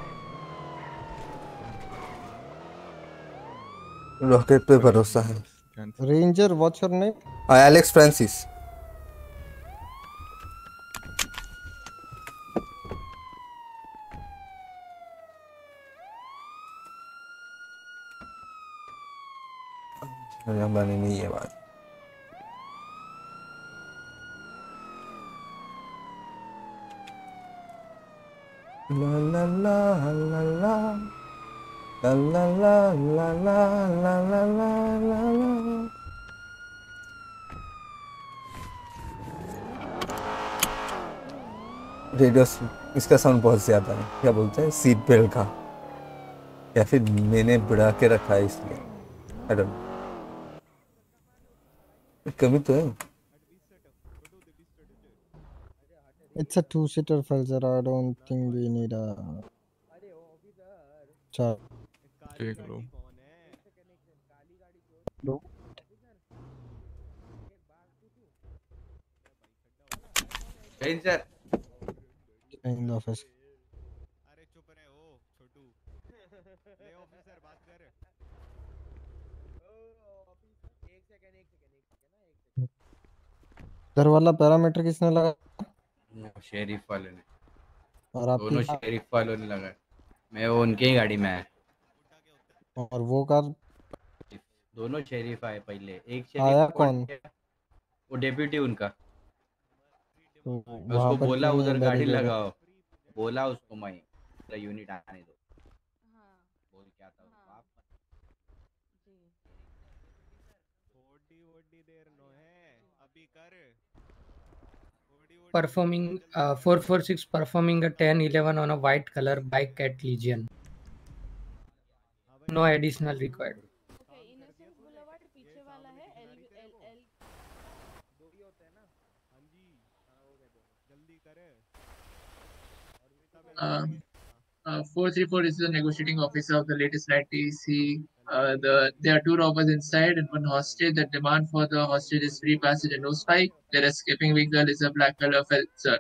Rocket पे भरोसा है. Ranger, what's your name? Alex Francis. हमारी नहीं है बात. ला ला ला ला ला ला ला ला ला ला ला ला ला ला. Radio इसका साउंड बहुत ज्यादा है. क्या बोलते हैं, सीट बेल्ट का, या फिर मैंने बढ़ा के रखा है इसलिए. आई डोंट, कमी तो है. It's a two-seater Felzer. I don't think we need a charge. देख लो. Sir. In the office. इधर वाला पैरामीटर किसने लगा? शेरिफ वाले ने. और आपकी दोनों शेरिफ वालों ने लगा. मैं वो उनके ही गाड़ी में है. और वो कार दोनों शेरिफ आए पहले. एक आया शेरिफ कौन? वो डेप्यूटी उनका. वहाँ उसको पर बोला क्यों उधर नहीं गाड़ी बैरिकेड है? लगाओ. बोला उसको मैं यूनिट आने दो. बोल क्या था आप performing 446 performing a 1011 on a white color bike at Legion. No additional required. Uh, 434 is the negotiating officer of the latest night TC. There are 2 robbers inside and 1 hostage. The demand for the hostage is free passage and no spike. Their escaping vehicle is a black color Felzer.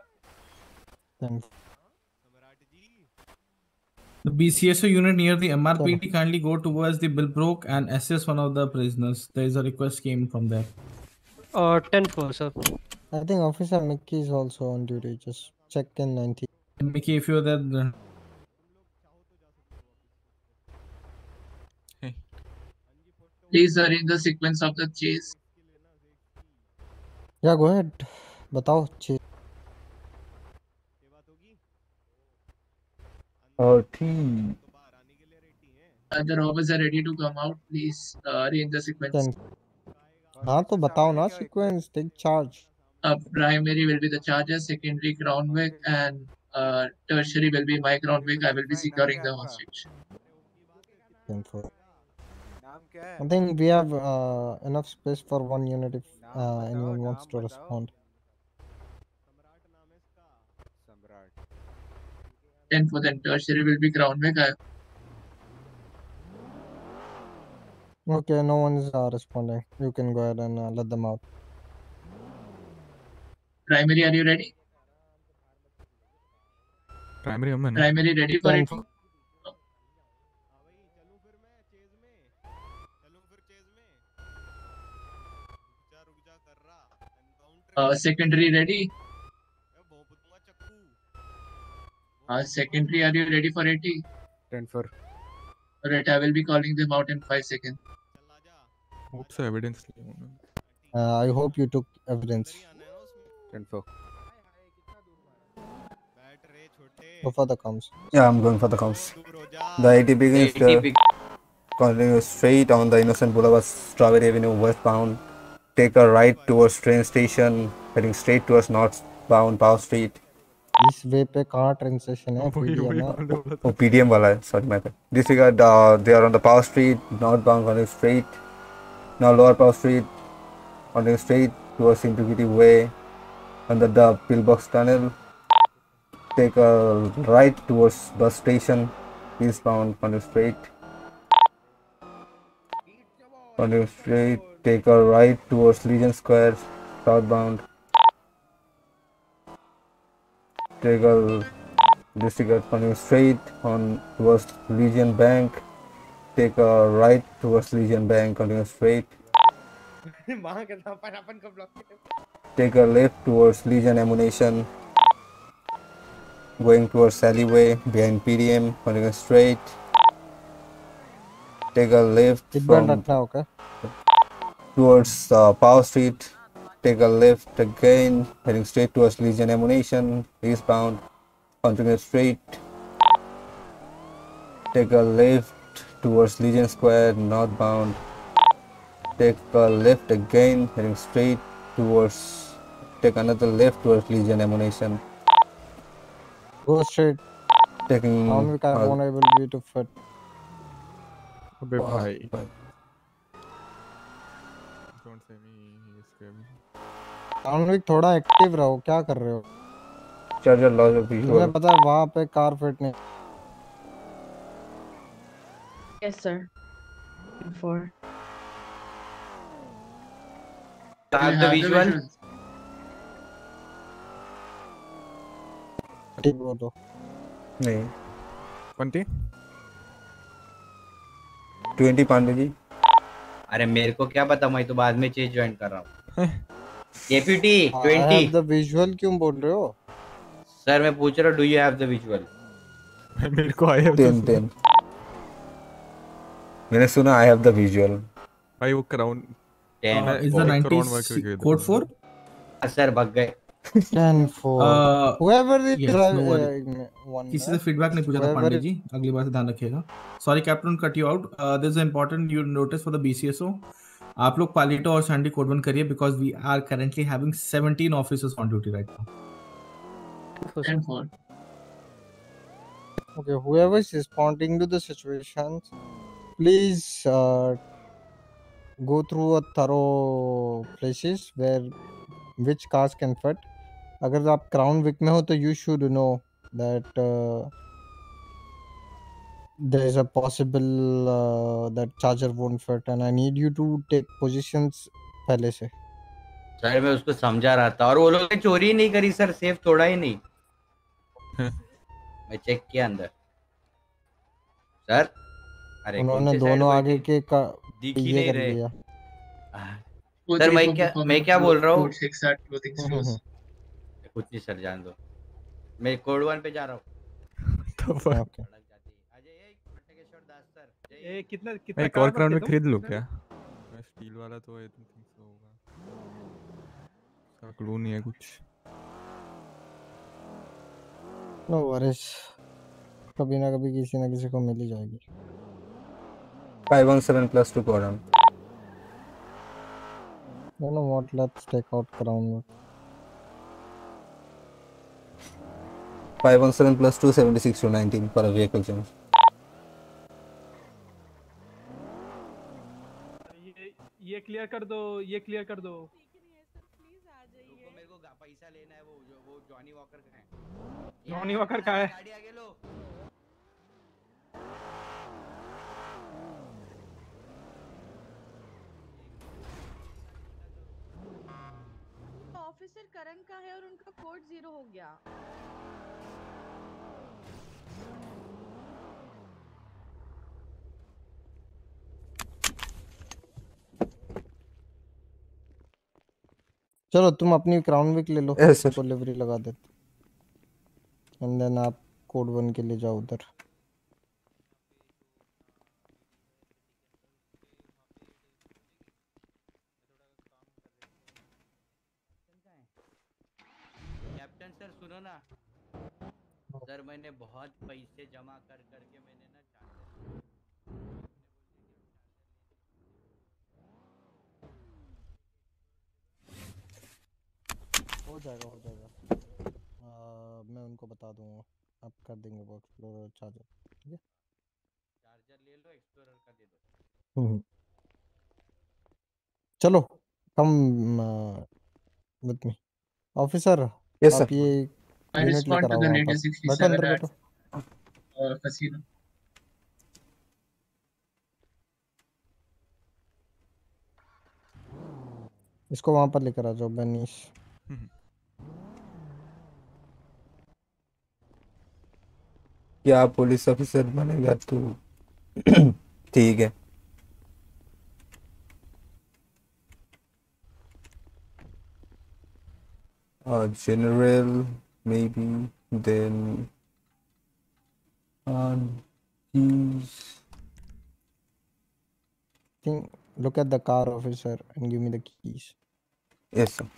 The BCSO unit near the MRPT kindly go towards the Billbrook and assist one of the prisoners. There is a request came from there. 10-4, sir. I think Officer Mickey is also on duty. Just check in 90. Mickey, if you're there, then... Please arrange the sequence of the chase. Yeah, go ahead. बताओ चीज. The robbers are ready to come out. Please arrange the sequence. हाँ तो बताओ ना sequence. Take charge. Primary will be the charger, secondary Crownwick, and tertiary will be my Crownwick. I will be securing the hostage. I think we have enough space for one unit if anyone wants to respond. 10 for then tertiary will be Crownwick. Okay, no one is responding. You can go ahead and let them out. Primary, are you ready? Primary, I'm Primary ready for it? Secondary ready? Secondary, are you ready for 80? 10-4. Alright, I will be calling them out in 5 seconds. What's the evidence? I hope you took evidence. 10-4. Go for the comms. Yeah, I'm going for the comms. The AT begins to continue straight on the Innocent Boulevard, Strawberry Avenue westbound. Take a right towards train station, heading straight towards northbound Power Street. इस way पे कहाँ train station है? PDM है? Oh, PDM वाला है. Sorry, my bad. Disregard. They are on the Power Street, northbound, going straight. Now lower Power Street, going straight towards Integrity Way, under the pillbox tunnel. Take a right towards bus station, eastbound, going straight. Going straight. Take a right towards Legion Square, southbound. Take a disregard, going straight on towards Legion Bank. Take a right towards Legion Bank, continue straight. Take a left towards Legion Ammunition. Going towards alleyway behind PDM, continue straight. Take a left from towards Power Street. Take a left again, heading straight towards Legion Ammunition, eastbound, continue straight. Take a left towards Legion Square, northbound. Take a left again, heading straight towards, take another left towards Legion Ammunition. Go straight. Taking Crownwick, I won't able be to fit. अबे भाई. Don't say me, he is scared. Crownwick थोड़ा active रहो. क्या कर रहे हो? Charger loss of visual. मुझे पता है वहाँ पे कार फिट नहीं. Yes, sir. 4. I have the visual. ठीक बोलो. नहीं. 20 पांडे जी. अरे मेरे को क्या पता, मैं तो बाद में चेंज ज्वाइन कर रहा हूँ. Deputy 20. I have the visual क्यों बोल रहे हो? सर मैं पूछ रहा हूँ, do you have the visual? मेरे को I have 10. मैंने सुना I have the visual. भाई वो क्राउन 10. Is the 90 code 4? सर भाग गए. 10-4. Whoever is Yes, no worry. one. किसी से फीडबैक नहीं पूछा था पांडे जी. अगली बार से ध्यान रखिएगा. Sorry Captain, cut you out. There's an important you notice for the BCSO. आप लोग पालिटो और सैंडी कोड 1 करिए because we are currently having 17 officers on duty right now. 10-4. Okay, whoever is responding to the situations, please go through a thorough places where which cars can fit. अगर आप Crown Vic में हो तो you should know that there is a possible that charger won't fit, and I need you to take positions पहले से. Sir मैं उसको समझा रहा था और वो लोग ने चोरी ही नहीं करी सर, सेफ तोड़ा ही नहीं। मैं चेक किया अंदर सर। अरे कौन उन्होंने से साइड दोनों आगे बैठे के का दिख ही ये नहीं कर रहे। लिया. सर मैं क्या बोल रहा हूँ? Code 6 at clothing stores. कुछ नहीं सर, जान दो, मैं कोड 1 पे जा रहा हूँ। Okay. मैं एक और क्राउन में खरीद लूँ क्या? मैं स्टील वाला तो आई थिंक सो होगा, उसका क्लू नहीं है कुछ। No worries. कभी ना कभी किसी ना किसी को मिल ही जाएगी. 517 plus 2 quadrant. You know what? Let's take out Crown Vic. 517 plus 2 76 to 19 for a vehicle change. ये क्लियर कर दो, ये क्लियर कर दो। मेरे को पैसा लेना है। वो जॉनी वॉकर का है। जॉनी वॉकर का है। गाड़ी आगे लो। ऑफिसर करण का है और उनका कोड 0 हो गया। चलो तुम अपनी क्राउन विक ले लो, Yes, sir. उसको लिवरी लगा देते, एंड देन आप कोड 1 के लिए जाओ उधर। कैप्टन सर सुनो ना सर, मैंने बहुत पैसे जमा कर करके मैंने ना हो जाएगा हो जाएगा। मैं उनको बता दूंगा, आप कर देंगे वो एक्सप्लोरर चार्जर। ठीक है, चार्जर ले लो, एक्सप्लोरर का दे दो। चलो come with me officer. Yes, आप sir. ये I यूनिट respond लेकर to आओ the वहाँ latest पर, बैठो 67 अंदर at बैठो। casino. इसको वहाँ पर लेकर आ जाओ बेनीश। क्या पुलिस ऑफिसर बनेगा तू? ठीक है। General maybe, then keys. Look at the car, officer, and give me the keys. Yes, sir.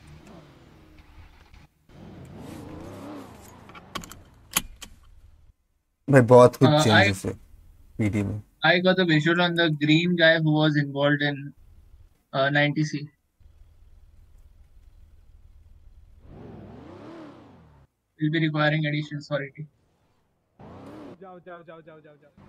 भाई बहुत कुछ चेंजेस है पीडी में। I got the visual on the green guy who was involved in 90C. Will be requiring additional authority. जाओ जाओ जाओ जाओ जाओ जाओ।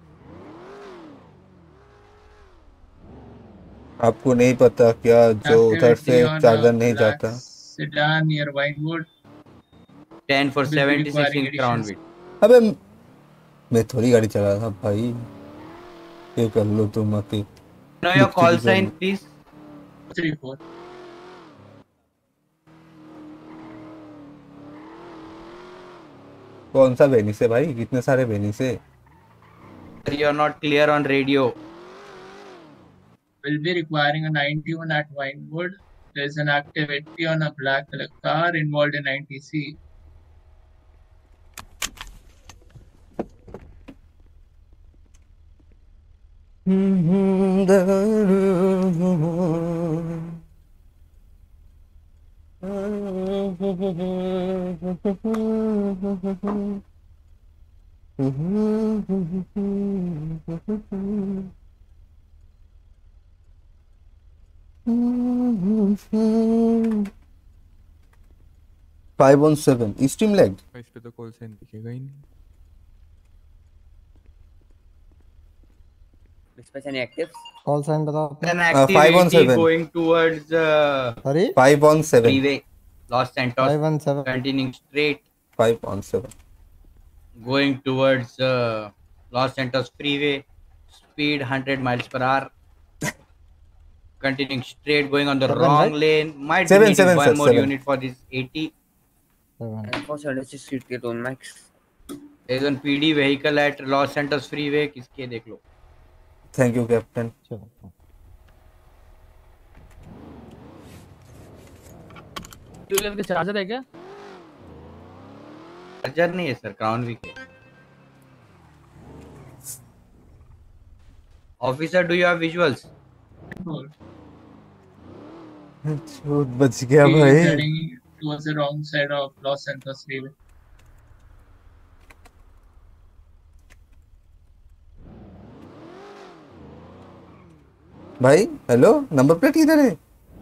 आपको नहीं पता क्या जो उधर से चार्जर नहीं जाता? Sedan near Vinewood. 10 for 76 in Crown Vic. अबे मैं थोड़ी गाड़ी चला रहा था भाई, ये कर लो तुम आके। Know your call sign please. 34. कौन सा वेनिस है भाई? कितने सारे वेनिस है? You are not clear on radio. Will be requiring a 91 at Vinewood. There is an active 80 on a black color car involved in 90C. 517 stream lag. इस पे तो कॉल साइन दिखेगा ही नहीं। Dispatch any actives? Call sign बताओ। Then active 80 going towards Sorry? 517 freeway, Los Santos, 517 continuing straight, 517 going towards Los Santos freeway, speed 100 miles per hour, continuing straight, going on the Seven, wrong right? lane. Might Seven, be needing seven, one sir, more seven. unit for this 80. Seven. For 76 feet के tone max. There is one PD vehicle at Los Santos freeway. किसके देख लो. Thank you captain. Tubeless के charger है क्या? Charger नहीं है sir, Crown Vic है। Officer, do you have visuals? झूठ बच गया He is भाई। heading towards the wrong side of Los Santos freeway. भाई हेलो, नंबर प्लेट किधर है?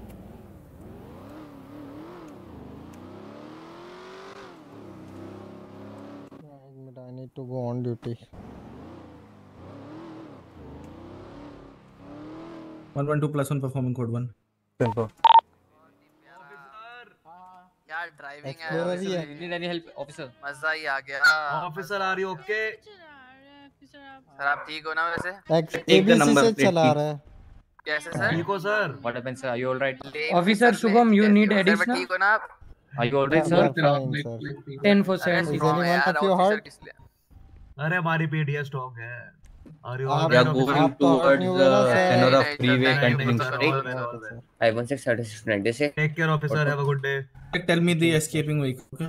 I need to go on duty. 112 plus 1 performing code 1. यार driving है Explorer ही है। Need any help officer? मजा ही आ गया officer. Are you okay sir? आप ठीक हो ना वैसे? ABC से चला रहा है। कैसे सर? ठीक हो sir? What happened sir? Are you alright? Officer Shubham, you need sir additional? ठीक हो ना आप? आर यू ऑलराइट Yeah, सर? fine, sir. 10 for Is 70. anyone of you hurt? अरे हमारी पीडीएस स्ट्रांग है। Are you आप- all We are right, going officer? towards Senora freeway, नहीं, continuing sir, straight. all right, all right. 516 Take care, officer. Have a good day. Tell me the escaping vehicle.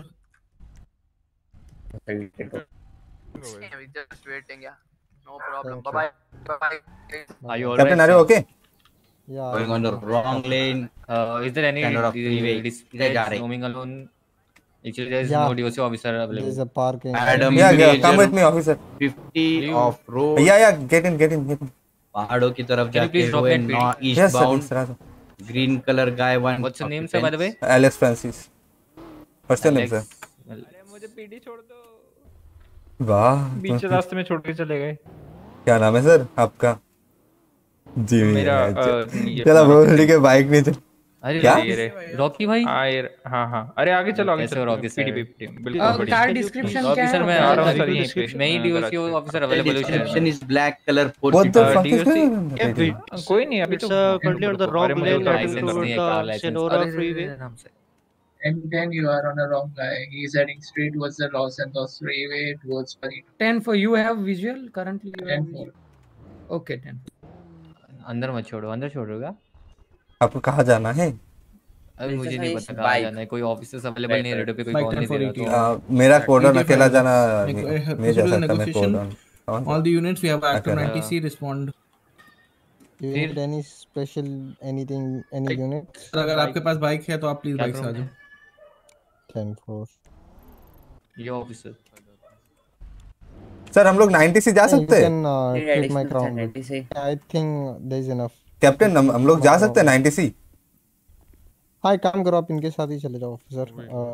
We just waiting, yeah. No problem. Bye bye. Bye bye. Are you captain are you okay? Yeah. Going on the wrong lane. Is there any Senora freeway. इधर जा रहे। roaming alone? Actually, there is Yeah. no DOC officer There is available. a parking. Adam Yeah, yeah, Major come with me officer। 50 off road. Yeah, get in। पहाड़ों की तरफ Can you जाते please drop हुए that north Yes, east sir, bound yes, sir। Green colour guy one. What's your name, sir, by the way? Alex Francis. First name sir. अरे मुझे PD छोड़ दो। वाह, बीच रास्ते में छोड़ के चले गए। क्या नाम है सर आपका? जी मेरा चला बोल के बाइक नहीं चल। अरे क्या? रॉकी भाई? हाँ अरे आगे चलो, आगे कैसे चलो। हो रॉकी सर? पीडी बिल्कुल बढ़िया। कार डिस्क्रिप्शन रॉकी क्या है? सर मैं आ रहा हूँ सर, यहीं पे। मैं ही डीओसी ऑफिसर अवेलेबल हूँ description is black colour What the fuck is going on? कोई नहीं, अभी तो currently on the wrong lane heading license toward नहीं है, car the license। Senora freeway. M10, you are on a wrong guy. He is heading straight towards the Los Santos freeway towards Palito. 10 for you have visual currently? You 10 have for. visual. Okay, 10. अंदर मत छोड़ो, अंदर छोड़ोगा? आपको कहाँ जाना है? अभी मुझे नहीं पता कहाँ जाना है, कोई ऑफिसर्स अवेलेबल नहीं है, रेडियो पे कोई कॉल नहीं दे रहा तो मेरा कोडन अकेला जाना Make- नहीं जा सकता। मैं negotiation. कोडन All the units we have active 90C respond. You need any special anything, any unit? Sir अगर आपके पास बाइक है तो आप प्लीज बाइक से आ जाओ। 10-4. ये ऑफिसर सर हम लोग 90 से जा सकते You हैं? can take my crown. I think there is enough. Captain हम लोग जा सकते हैं 90 से? हाँ एक काम करो, आप इनके साथ ही चले जाओ ऑफिसर।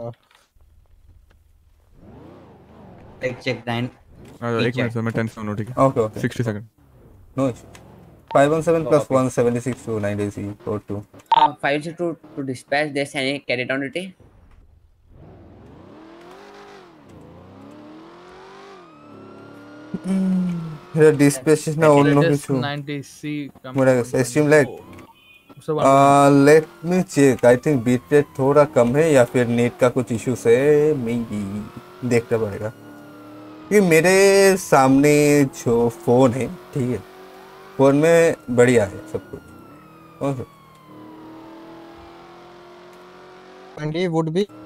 चेक 9 एक मिनट सर, मैं 10 से हूँ, ठीक है? Okay 60 second. No issue. 517 plus 176 to 90 code 2. 562 to dispatch. There's any carry down duty? Dispatch na onno kichu 90C mera stream lag let me check. I think beat rate थोड़ा कम है या फिर net का कुछ इश्यूज है, मैं देखना पड़ेगा। ये मेरे सामने जो फोन है, ठीक है, फोन में बढ़िया है सब कुछ। कौन सा? And he would be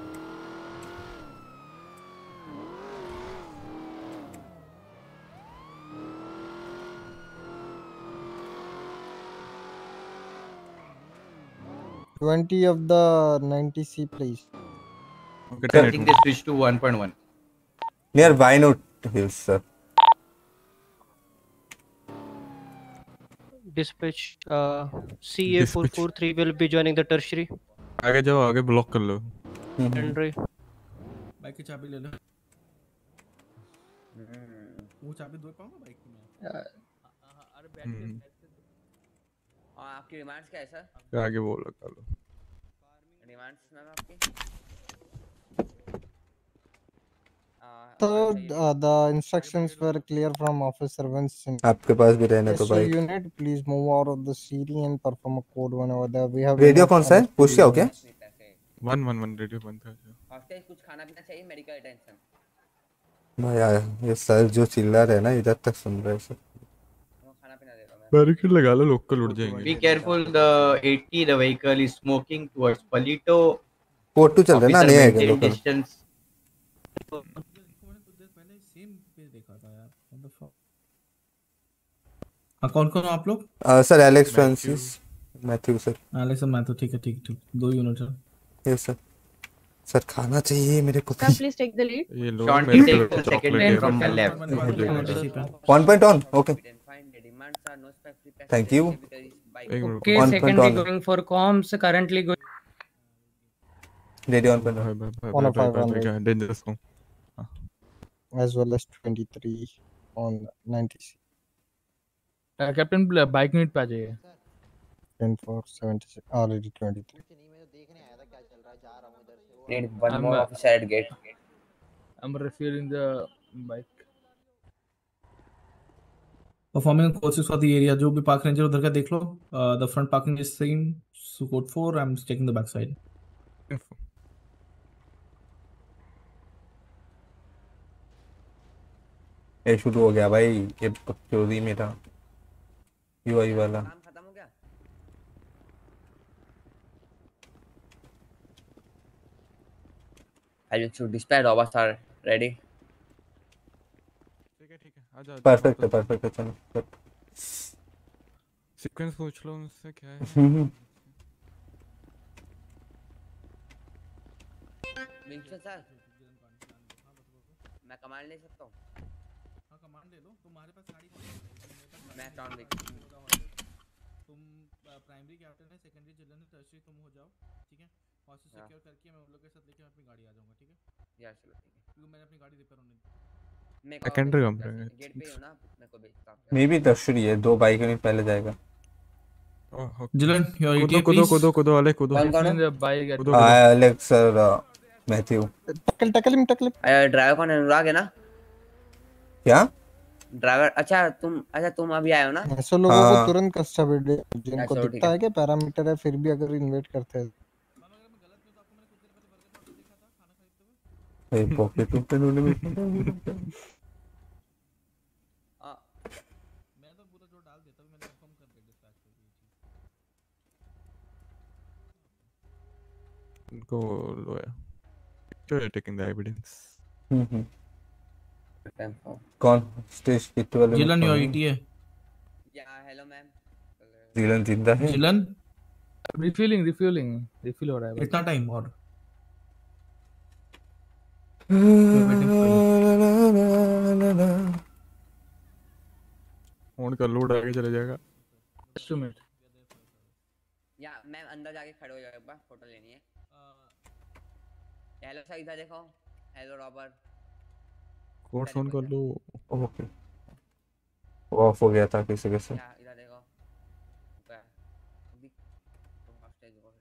$20 of the 90C, please. Okay, I think they switched to 1.1. Near Vinod Hills, sir. Dispatch, CA443 will be joining the tertiary. आगे जाओ, आगे ब्लॉक कर लो। Henry. बाइक की चाबी ले लो। वो चाबी दे पाऊंगा बाइक की मैं? अरे बैठ के और आपकी डिमांड्स क्या है सर? क्या आगे बोल रहा लो डिमांड्स मैम आपकी? So the instructions were clear from Officer Vincent. आपके पास भी रहने तो SU bike. unit, please move out of the city and perform a code one over there. We have radio enough कौन सा है? NSPD पुश क्या हो क्या? units. 111 रेडियो बंद था। हॉस्टेज कुछ खाना पीना चाहिए, मेडिकल अटेंशन। भाई यार ये सर जो चिल्ला रहे हैं ना इधर तक सुन रहे हैं सब। खाना पीना दे दो मैं। बैरिकेड लगा लो, लोग कल उड़ जाएंगे। Be careful, the 80 the vehicle is smoking towards Palito. Code two चल रहे ना, नहीं आएगा लोग। Distance. कौन-कौन आप लोग? Sir Alex Francis Matthew sir. Alex Matthew ठीक है, ठीक 2 unit sir. Yes sir. Sir खाना चाहिए मेरे को। Sir, please take the lead. ये लो Sean, मेरे take को the second चॉकलेट lane है। from the left. 1 point on. Okay. Thank you. Okay, 1 point secondly on. going for comms, currently going. Radio 1 point on. 105 dangerous हूं as well as 23 on 90C. Captain bike unit पे आ जाइए। 10 for 76 already 23. Need one more officer at gate. I'm refueling the bike. Performing courses for the area, जो भी park ranger उधर का देख लो। The front parking is same, so code 4. I'm checking the back side. ये शुरू हो गया भाई, ये चोरी मेरा यूआई वाला। खत्म हो गया? I should dispatch robots are ready. ठीक है आ जाओ। परफेक्ट है चलो। सीक्वेंस पूछ लो उनसे क्या है। विंचन सर, मैं कमांड ले सकता हूँ? हाँ कमांड ले लो, तुम्हारे पास गाड़ी मैं टाउन विक। तुम प्राइमरी कैप्टन है, सेकेंडरी जिलन है, टर्शियरी तुम हो जाओ, ठीक है? हॉस्टेज सिक्योर करके मैं उन लोगों के साथ लेके अपनी गाड़ी आ जाऊंगा, ठीक है? यार चलो ठीक है। क्योंकि मैंने अपनी गाड़ी रिपेयर होने दी। सेकेंडरी कम है। गेट पे ही हो ना, मेरे को भेजता हूँ। मे बी टर्शियरी है, 2 बाइक यूनिट पहले जाएगा। Jillian your ET please. कूदो अलेक्स कूदो। Alex sir Matthew. Tackle him. Driver कौन है? अनुराग है ना? क्या ड्राइवर? अच्छा तुम अभी आए हो ना? ऐसे लोगों को तुरंत कस्टडी जिनको चलो, दिखता है कि पैरामीटर है फिर भी अगर इन्वेट करते हैं। भाई पॉकेट ओपन होने में मैं तो पूरा जो डाल देता हूं, मैंने कंफर्म कर दिया डिस्पैच कर दी चीज। उनको लो है। You're taking the evidence. कौन स्टेज किट वाले? जिलन योर ईटी है। या हेलो मैम। जिलन जिंदा है? जिलन रिफ्यूलिंग रिफिल हो रहा है। कितना टाइम और? फोन का लोड आगे चले जाएगा। 2 मिनट। या मैम अंदर जाके खड़े हो जाओ, एक बार फोटो लेनी है। हेलो सर इधर देखो। Hello Robert. कोड फोन कर लो। ओके ऑफ हो गया था किसी के से। इधर देखो। तुम हॉस्टेज हो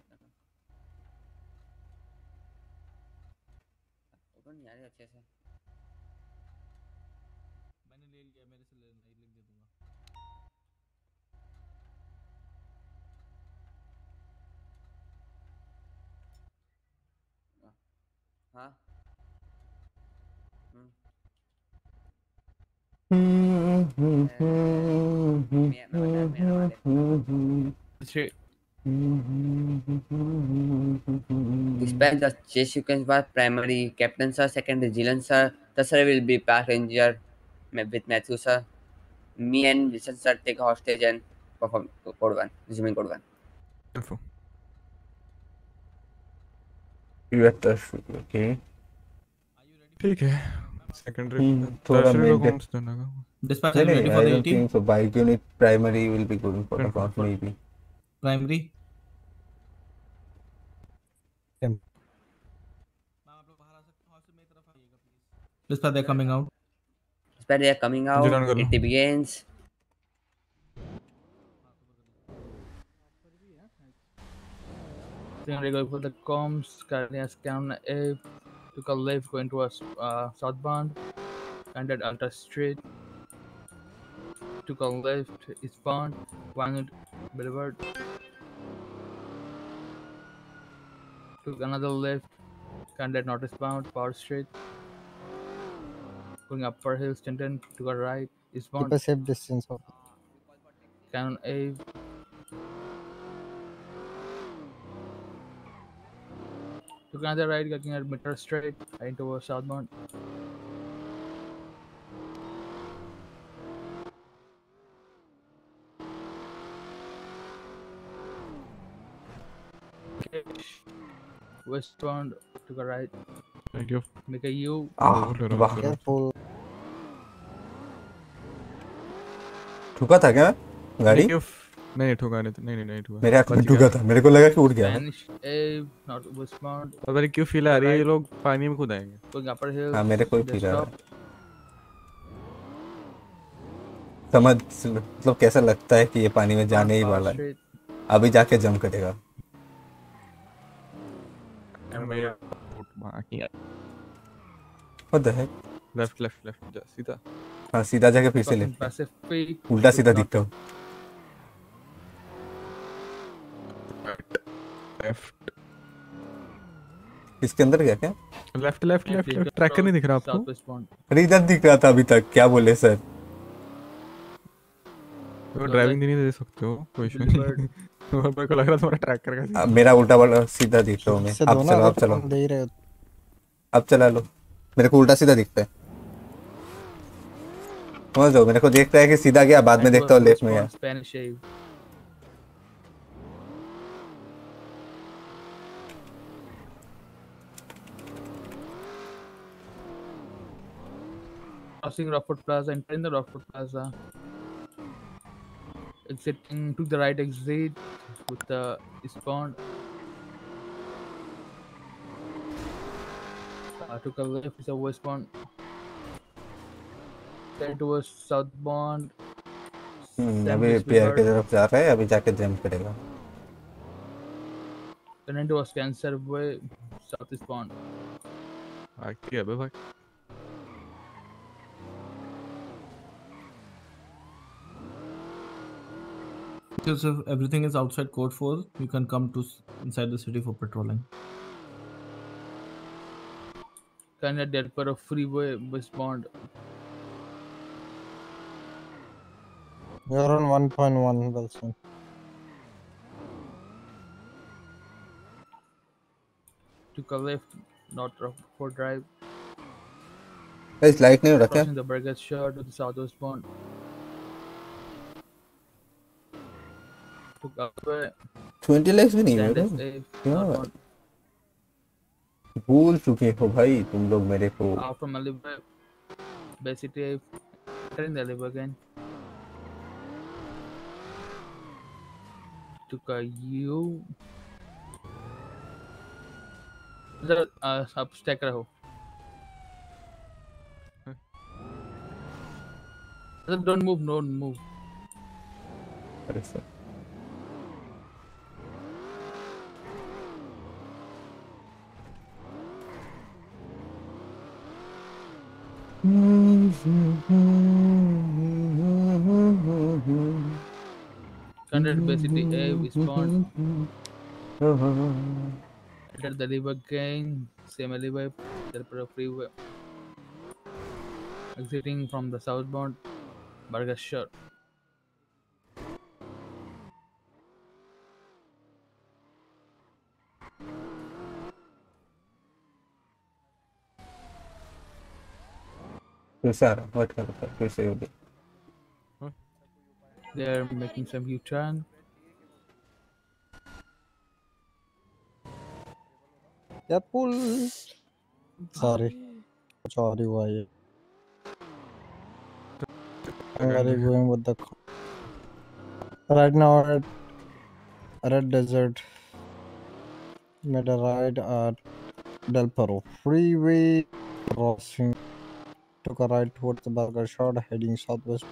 तो नहीं आ रही अच्छे से। मैंने ले लिया, मेरे से लिंक दे दूंगा। हाँ Dispatch the chase sequence by primary captain sir, second vigilant sir, the sir will be park ranger with Matthew sir. Me and Wilson sir take hostage and perform code 1, resuming code 1. Info. You are okay. ठीक है। Secondary थोड़ा tertiary मैं को कौन सा देना होगा? Dispatch are ready for the 18. So bike unit primary will be going for the count maybe. Primary. Dispatch, they're coming out. Dispatch, they are coming Jiran out. कर लो। It begins. Then go for the comms, currently scan A, took a left going towards southbound, ended Alta Street, took a left eastbound, Wanged Boulevard, took another left, ended northeastbound, Power Street, going Upper Hill, Stanton, took a right, Keep eastbound, a safe distance of Canon A, took another right, getting at Meter Street, heading towards southbound. Westbound, took a right. Thank you. Make a U. वाह careful. ठुका था क्या मैं गाड़ी? नहीं ठुका नहीं ठुका। मेरे हाथ में ठुका था, मेरे को लगा कि उड़ गया। Spanish A, not westbound. पता नहीं क्यों फील आ रही है ये लोग पानी में कूद आएंगे। Going Upper Hill. हाँ मेरे को ही they फील आ रहा stop. है। समझ मतलब कैसा लगता है कि ये पानी में जाने ही वाला है, अभी जाके जंप करेगा। What the heck? लेफ्ट जा सीधा। हाँ सीधा जाके फिर से Crossing लेफ्ट, Pacific, उल्टा सीधा not- दिखता हूँ। लेफ्ट इसके अंदर गया क्या? लेफ्ट ट्रैकर नहीं दिख रहा आपको? southwestbound. अरे इधर दिख रहा था अभी तक, क्या बोले सर? तो ड्राइविंग नहीं दे सकते हो, कोई इशू नहीं। मेरे को लग रहा तुम्हारा ट्रैकर का मेरा उल्टा वाला सीधा दिख रहा हूँ मैं। अब चलो अब चलो, दे ही रहे हो। अब चला लो। मेरे को उल्टा सीधा दिखता है, समझ लो। मेरे को देखता है कि सीधा गया, बाद में देखता हूँ लेफ्ट में गया। Spanish A. Crossing Rockford Plaza, entering the Rockford Plaza. Exiting, took the right exit with the eastbound. Took a left with the westbound. Then towards southbound. अभी पियर की तरफ जा रहा है, अभी जाके जंप करेगा। Then into a Cancer Way, southeastbound. आती है भाई। Joseph, everything is outside code 4. You can come to inside the city for patrolling. Kind of dead for a freeway westbound. You're on 1.1, Wilson. Took a left, not Rockford Drive. इस light नहीं हो रहा क्या? Crossing the Burgess Shore to the southwestbound. Took up way. 20 lakhs भी नहीं है Stand मेरे safe, क्या? northbound. भूल चुके हो भाई तुम लोग मेरे को। Out from Alibi, Bay City, entering the Alibi again. Took a U. इधर आप स्टैक रहो। Don't move. अरे sir Conducted Bay City A, respond. Entered the Alibi again, same Alibi, Delpero Freeway. Exiting from the southbound, Burgess Shore. फिर से आ रहा, wait कर रहा, फिर से हो गया। They're making some U-turn. Careful. Sorry. कुछ और ही हुआ ये। Where are you going with the? Right now at Red Desert. Made a ride at Del Perro Freeway. Crossing, took a right towards the burger shot, heading southwest.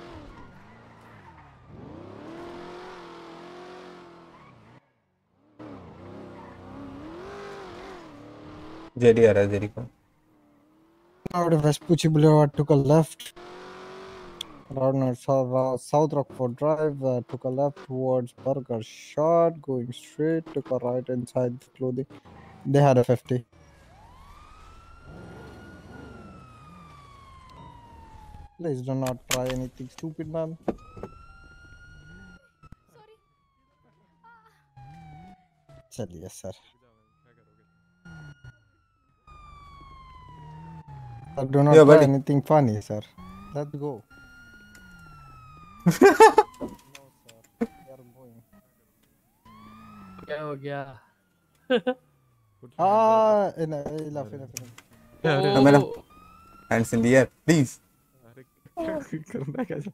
JD आ रहा है, JD का। Out of Vespucci Boulevard, took a left. Around South Rockford Drive, took a left towards Burger Shot, going straight, took a right inside the clothing. They had a 50. Please do not try anything stupid, man. चलिए sir. Do not Yeah, try buddy. anything funny, sir. Let's go. क्या हो गया? Enough. Madam, hands in the air, please. करना कैसा?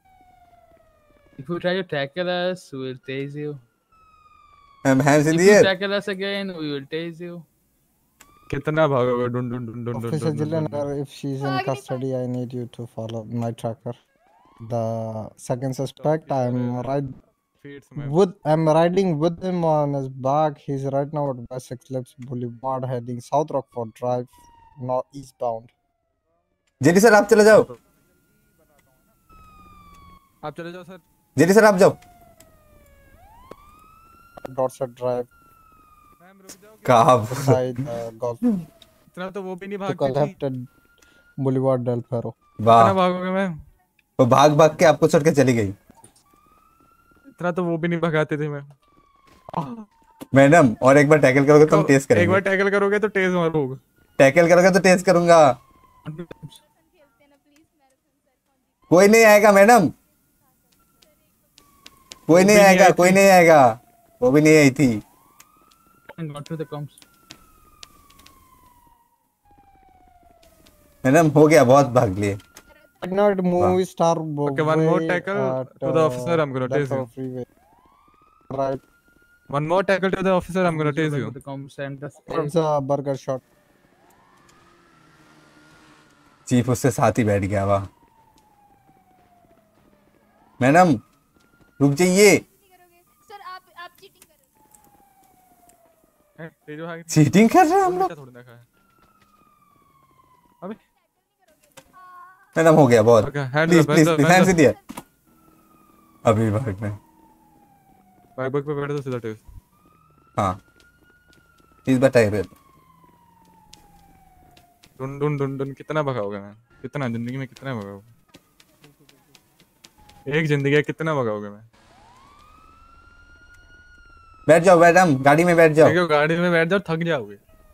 If you try to tackle us, we will tase you. Hands in If the you air. tackle us again, we will tase you. कितना भागोगे? डुन डुन डुन डुन Officer Jillianer, if she's in custody, I need you to follow my tracker. The second suspect, I'm riding with him on his back. He's right now at West Eclipse Boulevard, heading South Rockford Drive, north eastbound. JD sir आप चले जाओ। आप चले जाओ sir. JD sir आप जाओ। Dorset Drive. कहाँ? Beside golf. इतना तो वो भी नहीं Took a भागती left at Boulevard Del Perro. वाह। कितना भागोगे मैम? वो भाग के आपको छोड़ के चली गई। इतना तो वो भी नहीं भगाते थे मैं। मैडम और एक बार टैकल करोगे तो हम टेस्ट करेंगे। एक बार टैकल करोगे तो टेस्ट मारोगे। टैकल करोगे तो टेस्ट करूंगा। कोई नहीं आएगा मैडम, कोई नहीं आएगा। वो भी नहीं आई थी। मैडम हो गया, बहुत भाग लिए। Not movie star. Okay, one more tackle to the officer. I'm gonna tase you. Right. One more tackle to the officer. I'm gonna tase you. It's a burger shot. Chief उससे साथ ही बैठ गया। वाह मैडम रुक जाइए। Sir आप cheating कर रहे हैं हम लोग। अबे मैडम हो गया बहुत। Please hands in the air. अभी भाग में बाइक पे बैठ दो सीधा टेस्ट। हाँ प्लीज बताइए। डुन कितना भगाओगे मैं? कितना जिंदगी में कितना भगाओगे? एक जिंदगी है, कितना भगाओगे मैं? बैठ जाओ मैडम, गाड़ी में बैठ जाओ। देखो गाड़ी में बैठ जाओ, थक जाओगे।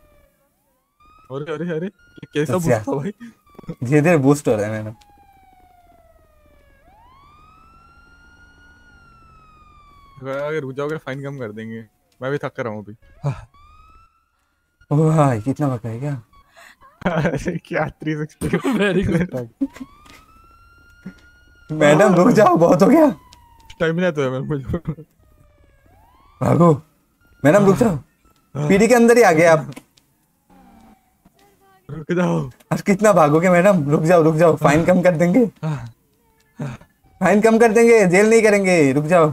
अरे ये कैसा बूस्ट था भाई? धीरे धीरे बूस्ट हो रहा है मैडम। अगर रुक जाओगे फाइन कम कर देंगे। मैं भी थक कर रहा हूँ अभी। ओह भाई कितना भगा है क्या? अरे क्या 360 वेरी गुड। मैडम रुक जाओ, बहुत हो गया। टाइम नहीं तो है मुझे। भागो मैडम, रुक जाओ। पीडी के अंदर ही आ गए आप। रुक जाओ। अब कितना भागोगे मैडम? रुक जाओ। फाइन कम कर देंगे। जेल नहीं करेंगे। रुक जाओ।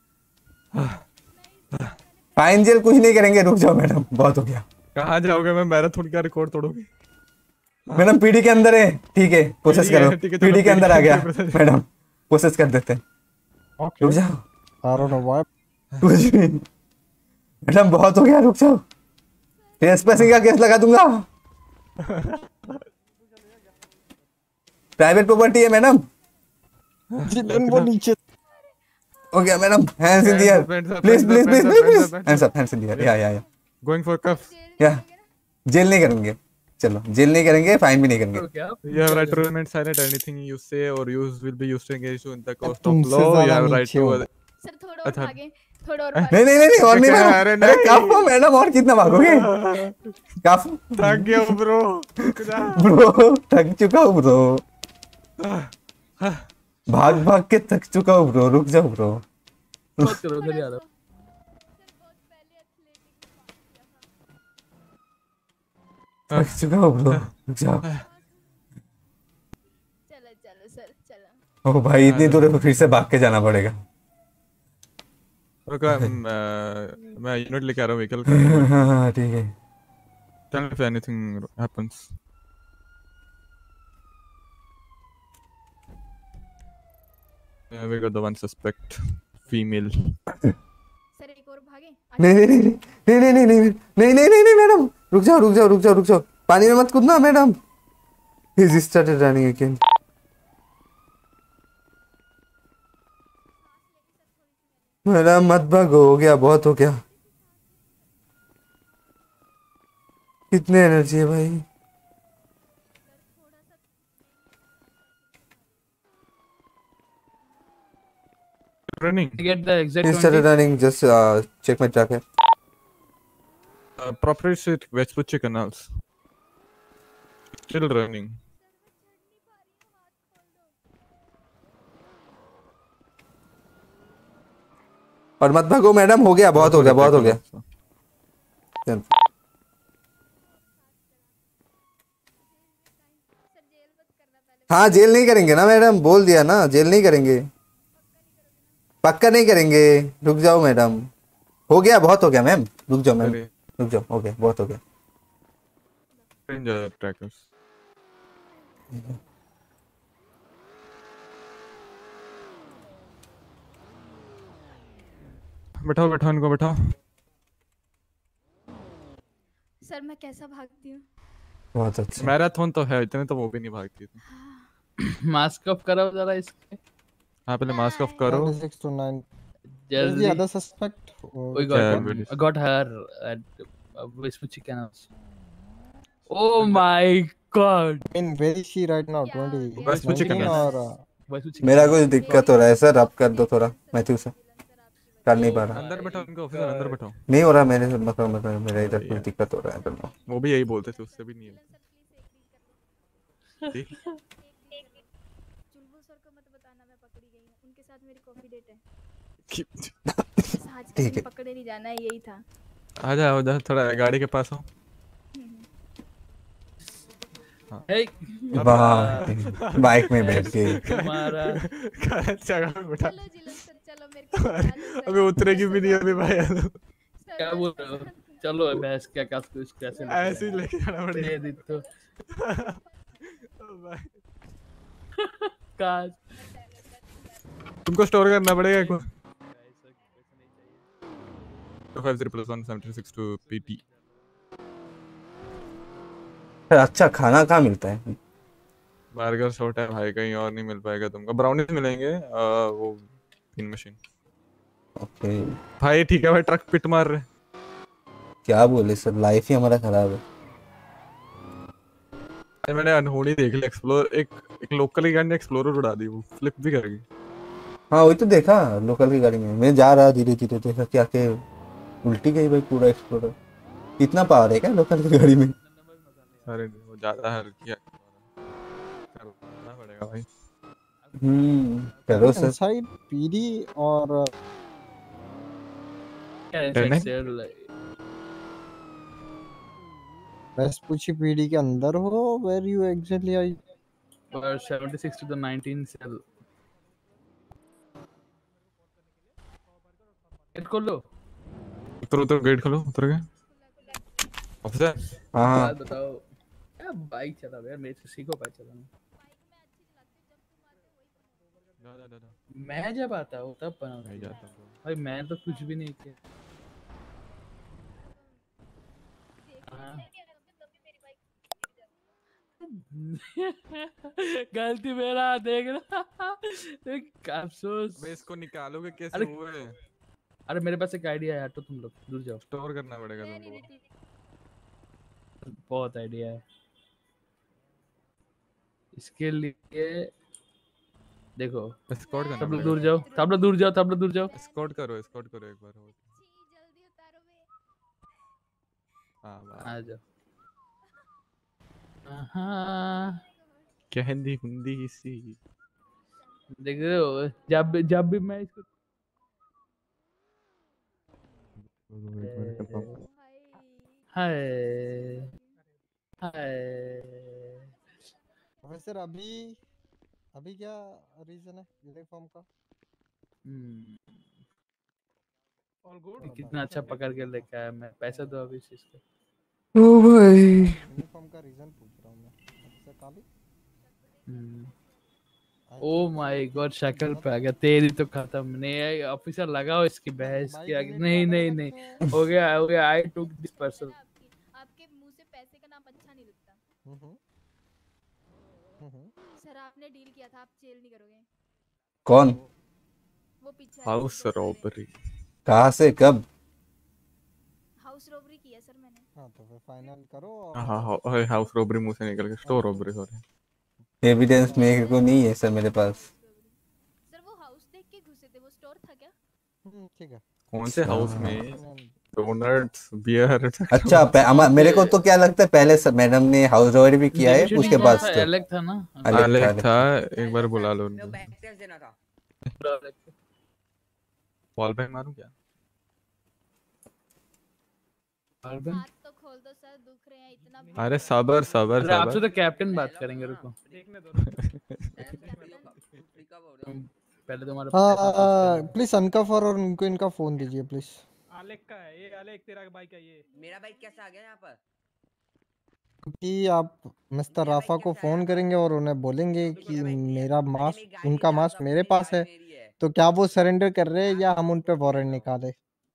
फाइन जेल कुछ नहीं करेंगे। रुक जाओ मैडम, बहुत हो गया। कहाँ जाओगे? मैं मैराथन का रिकॉर्ड तोड़ोगे। मैडम पीडी के अंदर है। ठीक है प्रोसेस करो। पीडी के अंदर आ गया मैडम, प्रोसेस कर देते हैं। रुक जाओ। I don't know why. कुछ भी मैडम, बहुत हो गया। रुक जाओ। ट्रेसपैसिंग का केस लगा दूंगा। प्राइवेट प्रॉपर्टी है मैडम। जिलन वो नीचे हो गया madam. Hands in the air please. Hands up in the air। या गोइंग फॉर कफ। या जेल नहीं करेंगे। चलो जेल नहीं करेंगे, फाइन भी नहीं करेंगे। You have right to remain silent. Anything you say or use will be used to engage you in the course of law. You have right to। Sir थोड़ा और भागे, थोड़ा और नहीं और नहीं भागो। अरे काफो मैडम, और कितना भागोगे? काफो थक गया ब्रो। थक चुका हूँ ब्रो। भाग के थक चुका हूँ ब्रो। रुक जाओ ब्रो। थक चुका हूँ ब्रो, रुक जाओ। चलो चलो सर चलो। ओ भाई इतनी दूर फिर से भाग के जाना पड़ेगा। रुका, मैं यूनिट लेके आ रहा हूँ व्हीकल का। हाँ ठीक है। Tell me if anything happens. Yeah, we got the one suspect, female. Sir एक और भागे। नहीं नहीं नहीं नहीं नहीं नहीं नहीं नहीं नहीं नहीं नहीं मैडम, रुक जाओ रुक जाओ रुक जाओ रुक जाओ, पानी में मत कूदना madam. He's started running again. Madam मत भागो, हो गया बहुत हो गया। कितने एनर्जी है भाई? Running. Get the exact He started running. Just check my jacket. Property Street, Vespucci Canals. Still running. और मत भागो मैडम, हो गया बहुत हो गया बहुत हो गया। चल। हाँ जेल नहीं करेंगे ना मैडम, बोल दिया ना जेल नहीं करेंगे, पक्का नहीं करेंगे। रुक जाओ मैडम, हो गया बहुत हो गया मैम, रुक जाओ मैम, रुक जाओ, हो गया बहुत हो गया। Trackers. बैठाओ बैठाओ इनको बैठाओ। सर मैं कैसा भागती हूँ? बहुत अच्छा। मैराथन तो है, इतने तो वो भी नहीं भागती थी। मास्क ऑफ करो जरा इसके। हाँ पहले मास्क ऑफ करो। 6 to 9. जल्दी। The other suspect. We got her at Vespucci Canals. Oh my God. In where is she right now? 20. Vespucci 19 Canals. or मेरा कुछ दिक्कत हो रहा है सर, आप कर दो थोड़ा, मैथ्यू से कर नहीं पा रहा। अंदर बैठाओ इनको, ऑफिसर अंदर बैठाओ। नहीं हो रहा मेरे से, मतलब मेरा इधर कुछ दिक्कत हो रहा है। तो वो भी यही बोलते थे, उससे भी नहीं है। चुलबुल सर को मत बताना मैं पकड़ी गई हूँ, उनके साथ मेरी कॉफी डेट है। आज ठीक है। पकड़े नहीं जाना है, यही था। आ जा थोड़ा गाड़ी के पास हो। Hey. वाह बाइक में बैठ के तुम्हारा अभी उतरेगी भी नहीं अभी भाई। क्या बोल रहे हो? चलो भैंस क्या क्या कुछ कैसे ऐसे ही लेके जाना पड़ेगा। दे तो काश तुमको स्टोर करना पड़ेगा एक बार। 253+176 to PT। अच्छा खाना कहाँ मिलता है? बर्गर शॉट है भाई, कहीं और नहीं मिल पाएगा तुमको। ब्राउनीज मिलेंगे वो पिन मशीन। ओके भाई ठीक है भाई, ट्रक पिट मार रहे। क्या बोले सर, लाइफ ही हमारा खराब है। मैंने अनहोनी देख ली, एक्सप्लोर एक लोकल की गाड़ी ने एक्सप्लोरर उड़ा दी, वो फ्लिप भी कर गई। हाँ वही तो देखा लोकल की गाड़ी में, मैं जा रहा धीरे धीरे देखा क्या के उल्टी गई भाई पूरा एक्सप्लोरर। इतना पावर है क्या लोकल की गाड़ी में? अरे वो ज्यादा है किया करना पड़ेगा भाई। करो सर। इनसाइड पीडी और वेस्पुची पीडी के अंदर हो। Where you exactly I? और 76 to the 19 cell। गेट खोलो। उतर गेट खोलो, उतर गए ऑफिसर। हाँ बताओ क्या बाइक चला यार, मेरे से सीखो बाइक चलाना। मैं जब आता हूँ तब बनाता हूँ भाई, मैं तो कुछ भी नहीं किया। गलती मेरा, देख रहा अफसोस। मैं इसको निकालोगे कैसे हुए? अरे मेरे पास एक आइडिया है, हटो तुम लोग दूर जाओ। स्टोर करना पड़ेगा तुमको। बहुत आइडिया है इसके लिए। देखो एस्कॉर्ट करना सब लोग दूर जाओ, सब लोग दूर जाओ, सब लोग दूर जाओ। एस्कॉर्ट करो एक बार। आ जाओ। हाँ क्या हिंदी हिंदी सी देख रहे हो, जब भी मैं इसको हाय प्रोफेसर अभी अभी क्या रीजन है यूनिफॉर्म का? All good. कितना अच्छा पकड़ के लेके आया मैं, पैसा दो अभी इस चीज का। ओ भाई यूनिफॉर्म का रीजन पूछ रहा हूँ मैं। Officer Kali oh my god, शक्ल पे आ गया। तेरी तो खत्म नहीं, ऑफिसर लगाओ इसकी बहस के आगे। नहीं नहीं नहीं, हो गया। I took this person. आपके मुंह से पैसे का नाम अच्छा नहीं लगता। सर आपने डील किया था, आप जेल नहीं करोगे। कौन? वो पीछे हाउस रॉबरी। कहाँ से कब? हाउस रॉबरी किया सर मैंने। हाँ तो फिर फाइनल करो। हाँ हाउस रॉबरी मुंह से निकल के स्टोर रॉबरी सॉरी। एविडेंस मेरे को नहीं है सर मेरे पास। सर वो हाउस देख के घुसे थे, वो स्टोर था क्या? ठीक है। कौन से हाउस में? Donuts beer. अच्छा मेरे को तो क्या लगता है पहले मैडम ने हाउस रॉबरी भी किया है उसके बाद से अलग था ना। अलग था। एक बार बुला लो उनको। बॉल बैग मारूं क्या? Ball bag? हाथ तो खोल दो सर, दुख रहे हैं इतना। अरे सबर आपसे तो कैप्टन बात करेंगे, रुको। देखने दो। पहले तुम्हारे प्लीज अनकवर और इनको इनका फोन दीजिए प्लीज। आलेख का है ये, आलेख तेरा बाइक है ये। मेरा बाइक कैसे आ गया यहाँ पर? क्योंकि आप मिस्टर राफा को फोन करेंगे और उन्हें बोलेंगे कि मेरा मास्क उनका मास्क मेरे पास है, तो क्या वो सरेंडर कर रहे हैं या हम उन पे वारंट निकाले?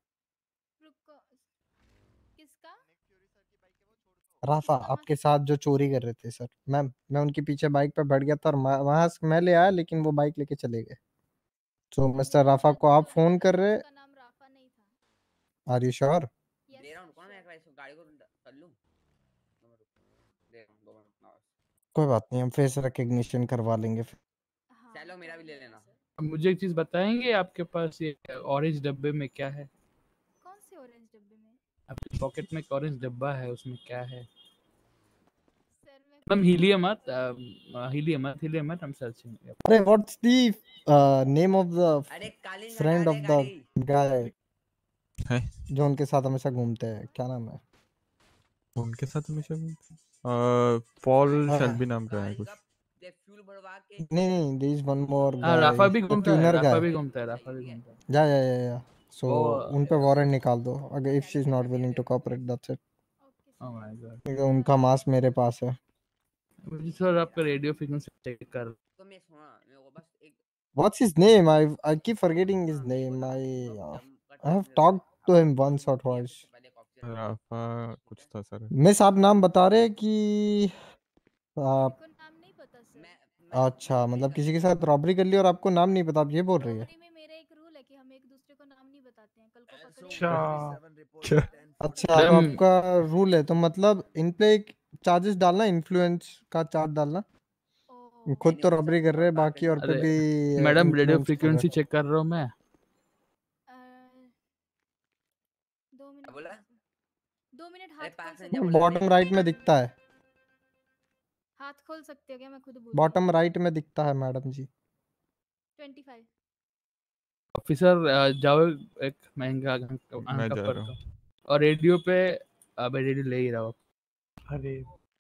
किसका? राफा आपके साथ जो चोरी कर रहे थे सर। मैं उनके पीछे बाइक पे बैठ गया था और मास्क मैं ले आया, लेकिन वो बाइक लेके चले गए। तो मिस्टर राफा को आप फोन कर रहे? Are you sure? दे रहा हूँ, कौन मैं इसको गाड़ी को कर लूँ? दे रहा हूँ 2 मिनट ना। कोई बात नहीं, हम फेस रिकग्निशन करवा लेंगे फिर। चलो मेरा भी ले लेना। मुझे एक चीज बताएंगे, आपके पास ये ऑरेंज डब्बे में क्या है? कौन से ऑरेंज डब्बे में? आपके पॉकेट में एक ऑरेंज डब्बा है, उसमें क्या है? मैम हीलियम मत, I'm searching. अरे what's the name of the friend of the guy जो उनके साथ हमेशा घूमते हैं, क्या नाम है उनके साथ हमेशा पॉल शेल्बी नाम का है कुछ। नहीं, देयर इज वन मोर हाँ, गाय, राफा भी घूमता है, क्लीनर राफा गाय। भी घूमता है, राफा भी घूमता है। या सो उन पे वारंट निकाल दो अगर if she is not willing to cooperate, that's it. Oh my God. क्योंकि उनका मास्क मेरे पास है। मुझे सर आपका रेडियो फ्रीक्वेंसी चेक कर। तो मैं सुना, मेरे को बस एक What's his name? I keep forgetting his name. I have talked to him once or twice. राफा कुछ था सर। मिस आप नाम बता रहे कि आप अच्छा मतलब किसी के साथ रॉबरी कर ली और आपको नाम नहीं पता, आप ये बोल रही है? मेरा एक रूल है कि हम एक दूसरे को नाम नहीं बताते हैं। कल को पकड़े अच्छा तो आपका रूल है, तो मतलब इन पे एक चार्जेस डालना, इन्फ्लुएंस का चार्ज डालना। खुद तो रॉबरी कर रहे हैं, बाकी और पे भी मैडम रेडियो influence कर रहे फ्रीक्वेंसी हैं। चेक कर रहा हूँ मैं। 2 मिनट हाथ खोल सकते हो? बॉटम राइट में दिखता है, हाथ खोल सकते हो क्या? मैं खुद बोल बॉटम राइट में दिखता है मैडम जी। 25। ऑफिसर जाओ, एक महंगा मैं अंक जा पर रहा तो। हूँ। और रेडियो पे अब रेडियो ले ही रहा हूँ। अरे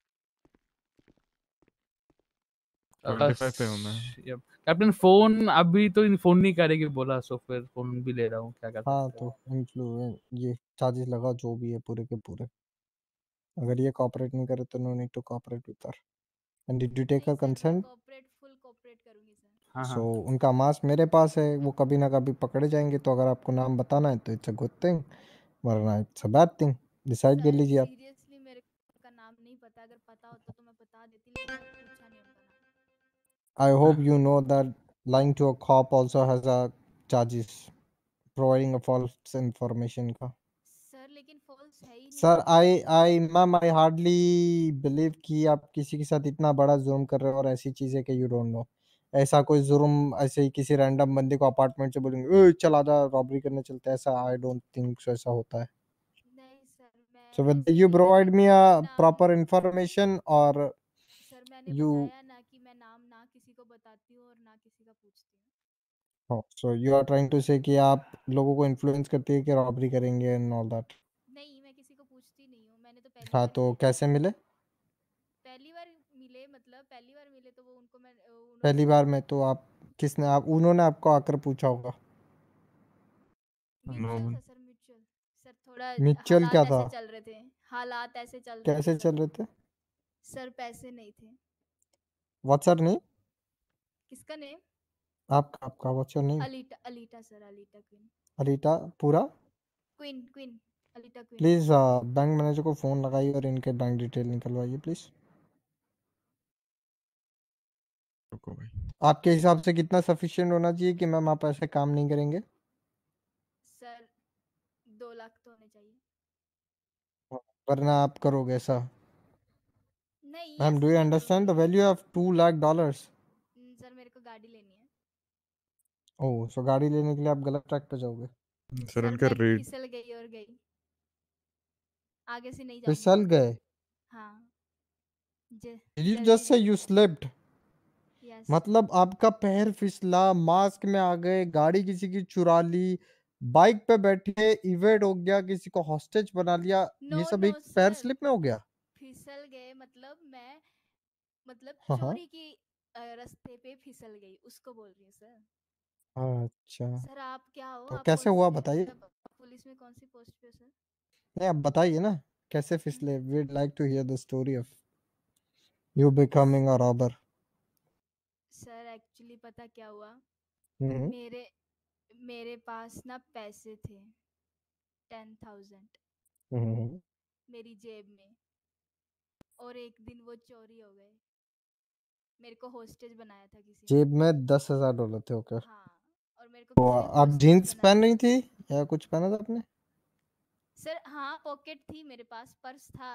25 पे हूँ मैं। कैप्टन फोन अभी तो फोन नहीं करेगी बोला, सो फिर फोन भी ले रहा हूँ, क्या कर सकते हाँ तो इन्फ्लुएंस ये चार्जेस लगाओ जो भी है पूरे के पूरे। अगर ये कोऑपरेट नहीं करे तो no need to cooperate with her. And did you take her consent? Full cooperate करूंगी सर। हाँ सो उनका मास्क मेरे पास है, वो कभी ना कभी पकड़े जाएंगे, तो अगर आपको नाम बताना है तो इट्स अ गुड थिंग, वरना it's a bad thing. Decide कर लीजिए आप। सीरियसली मेरे का नाम नहीं पता, अगर पता होता तो मैं बता देती, लेकिन मैं पूछा नहीं उनका नाम। I hope you know that lying to a cop also has a charges, providing a false information का। सर लेकिन फॉल्स है ही नहीं। Sir I ma'am I hardly believe कि आप किसी के साथ इतना बड़ा जुर्म कर रहे हो और ऐसी चीज़ है कि यू डोंट नो। ऐसा कोई जुर्म ऐसे ही किसी रैंडम बंदे को अपार्टमेंट से बोलेंगे ए चल आजा रॉबरी करने चलते हैं, ऐसा आई डोंट थिंक सो ऐसा होता है। नहीं सर, मैं so with you provide me a proper information और सर मैंने यू बताया ना कि मैं नाम ना किसी को बताती हूँ और ना किसी का पूछती हूँ। So you are trying to say कि आप लोगों को इन्फ्लुएंस करती है कि रॉबरी करेंगे एंड ऑल दैट। नहीं, मैं किसी को पूछती नहीं हूँ, मैंने तो पहली हाँ बार तो किया। कैसे मिले? मतलब पहली बार मिले तो वो उनको मैं उन्होंने पहली बार में तो आप किसने आप उन्होंने आपको आकर पूछा होगा। म्यूचुअल था सर, म्यूचुअल। सर थोड़ा म्यूचुअल क्या हालात था? ऐसे चल रहे थे, हालात ऐसे चल रहे थे कैसे चल सर। रहे थे? सर पैसे नहीं थे। What's your name? किसका नेम? आपका what's your name? Alita, Alita sir, Alita Queen. Alita पूरा? Queen Queen, Alita Queen. Please bank manager को फोन लगाइए और इनके बैंक डिटेल निकलवाइए प्लीज। रुको भाई। आपके हिसाब से कितना सफिशिएंट होना चाहिए कि मैम आप ऐसे काम नहीं करेंगे? सर 2 लाख तो होने चाहिए। वरना आप करोगे ऐसा? नहीं ma'am do you understand the value of $2 lakh? Sir मेरे को गाड़ी लेनी है। ओह, सो गाड़ी लेने के लिए आप गलत ट्रैक पे जाओगे। सर उनका मैं रेट फिसल गई और गई, आगे से नहीं फिसल जाऊंगी। गए? हाँ Did you just say you slipped? Yes. मतलब आपका पैर फिसला, मास्क में आ गए, गाड़ी किसी की चुरा ली, बाइक पे बैठे इवेंट हो गया, किसी को हॉस्टेज बना लिया, नो ये सब नो एक पैर सर, स्लिप में हो गया? फिसल गए मतलब मैं, मतलब हाँ हाँ। चोरी की रास्ते पे फिसल गई, उसको बोल रही हूँ सर। अच्छा, सर आप क्या हो? तो आप कैसे कौन हुआ सी बताइए? मतलब पुलिस में कौन सी पोस्ट पे हो सर? नहीं, आप बताइए ना कैसे फिसले। We'd like to hear the story of you becoming a robber. Sir actually पता क्या हुआ, हम्म मेरे मेरे पास ना पैसे थे 10,000 हम्म। मेरी जेब में, और एक दिन वो चोरी हो गए। मेरे को होस्टेज बनाया था किसी ने। जेब में $10,000 थे? ओके। हाँ, और मेरे को तो किसी ने आप होस्टेज जीन्स बनाया। पहन रही थी या कुछ पहना था आपने? सर हाँ, पॉकेट थी मेरे पास, पर्स था,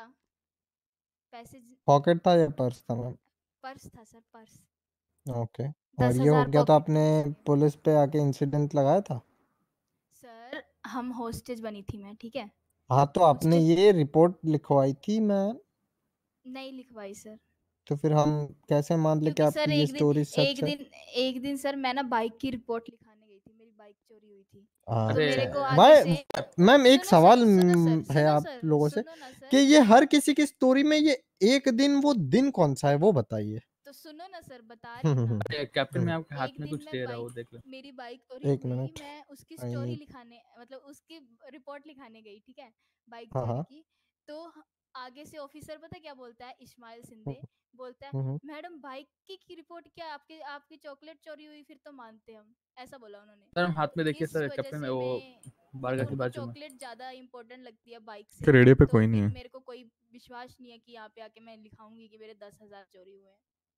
पैसे पॉकेट था या पर्स था मैम? पर्स था सर, पर्स। ओके। और ये हो 10,000 गया तो पॉकेट आपने में से। पुलिस पे आके इंसिडेंट लगाया था? सर हम होस्टेज बनी थी मैं, ठीक है? हाँ, तो आपने ये रिपोर्ट लिखवाई थी मैम? नहीं लिखवाई सर, तो फिर हम कैसे मान ले कि क्योंकि सर आपकी ये स्टोरी सच है? एक दिन सर मैं ना बाइक की रिपोर्ट लिखाने गई थी, मेरी बाइक चोरी हुई थी। हाँ, तो मेरे को मैं आगे से मैम एक सुनो सवाल सर, सुनो सर, है सुनो आप सर, लोगों से सुनो ना कि सर। ये हर किसी की स्टोरी में ये एक दिन, वो दिन कौन सा है वो बताइए। तो सुनो ना सर, बता रही हूँ ना। अरे कैप्टन मैं आपके हाथ एक में दिन कुछ मैं दे रहा हूँ, बाइक, देख लो। मेरी बाइक चोरी एक हुई, मिनट। मैं उसकी आई स्टोरी नीड। लिखाने, मतलब उसकी रिपोर्ट लिखाने गई, ठीक है, बाइक हाँ चोरी हाँ। की। तो आगे से ऑफिसर पता क्या बोलता है, इस्माइल सिंधे बोलता है, हम्म। मैडम बाइक की रिपोर्ट क्या, आपकी आपकी चॉकलेट चोरी हुई फिर तो मानते हम, ऐसा बोला उन्होंने। सर हम हाथ में देखिए इस सर, वजह कैप्टन से वो मैं, बारगा की उनको बाजू में। चॉकलेट ज्यादा इम्पोर्टेंट लगती है बाइक कि से, रेडियो पे तो कोई नहीं फिर है। मेरे को कोई विश्वास नहीं है कि यहाँ पे आके मैं लिखाऊंगी कि मेरे 10,000 चोरी हुए हैं।